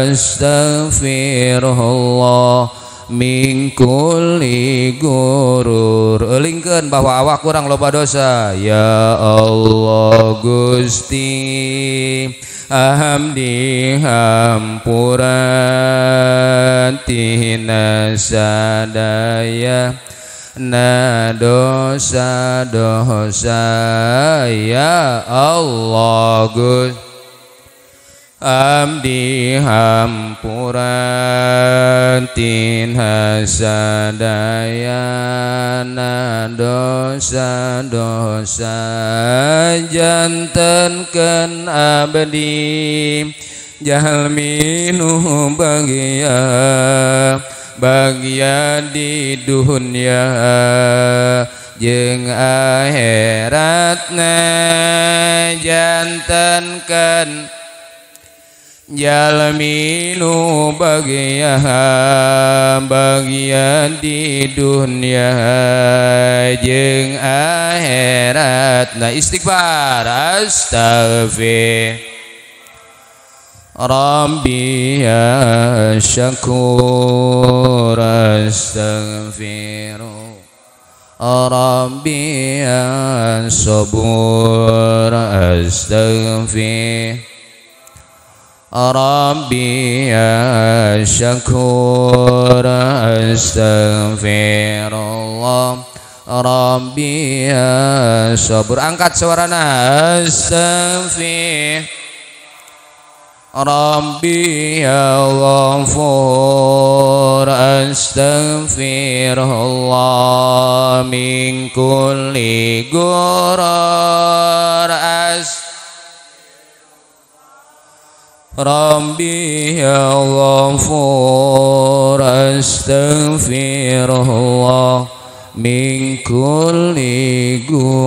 [SPEAKER 1] astaghfirullah min kulli gurur. Elingkeun bahwa awak kurang loba dosa. Ya Allah Gusti ahamdi hampuran tina sadaya na dosa dosa. Ya Allah Gusti Abdi hampuran tinha sadayana dosa-dosa jantenkeun abdi jalmi nu bagia bagia di dunia jeung akhiratna jantenkeun jalmi nu bagia bagia di dunia jeung akhiratna. Istighfar astaghfir Rabbi ya syakur astaghfiru Rabbi ya sabur astaghfir Rabbi ya syakur astaghfirullah Rabbi ya sabur. Angkat suarana astaghfir Rabbi ya ghafur astaghfirullah min kulli gurur astaghfirullah Rabbi ya ghafur astaghfirullah mingkul ni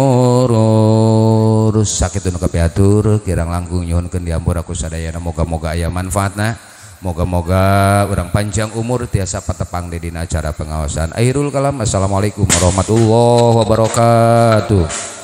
[SPEAKER 1] gurur sakit nu kapiatur kirang langkung nyuhunkeun diampura ku sadayana moga-moga aya manfaatna moga-moga urang panjang umur tiasa patepang di dina acara pengawasan akhirul kalam assalamualaikum warahmatullahi wabarakatuh.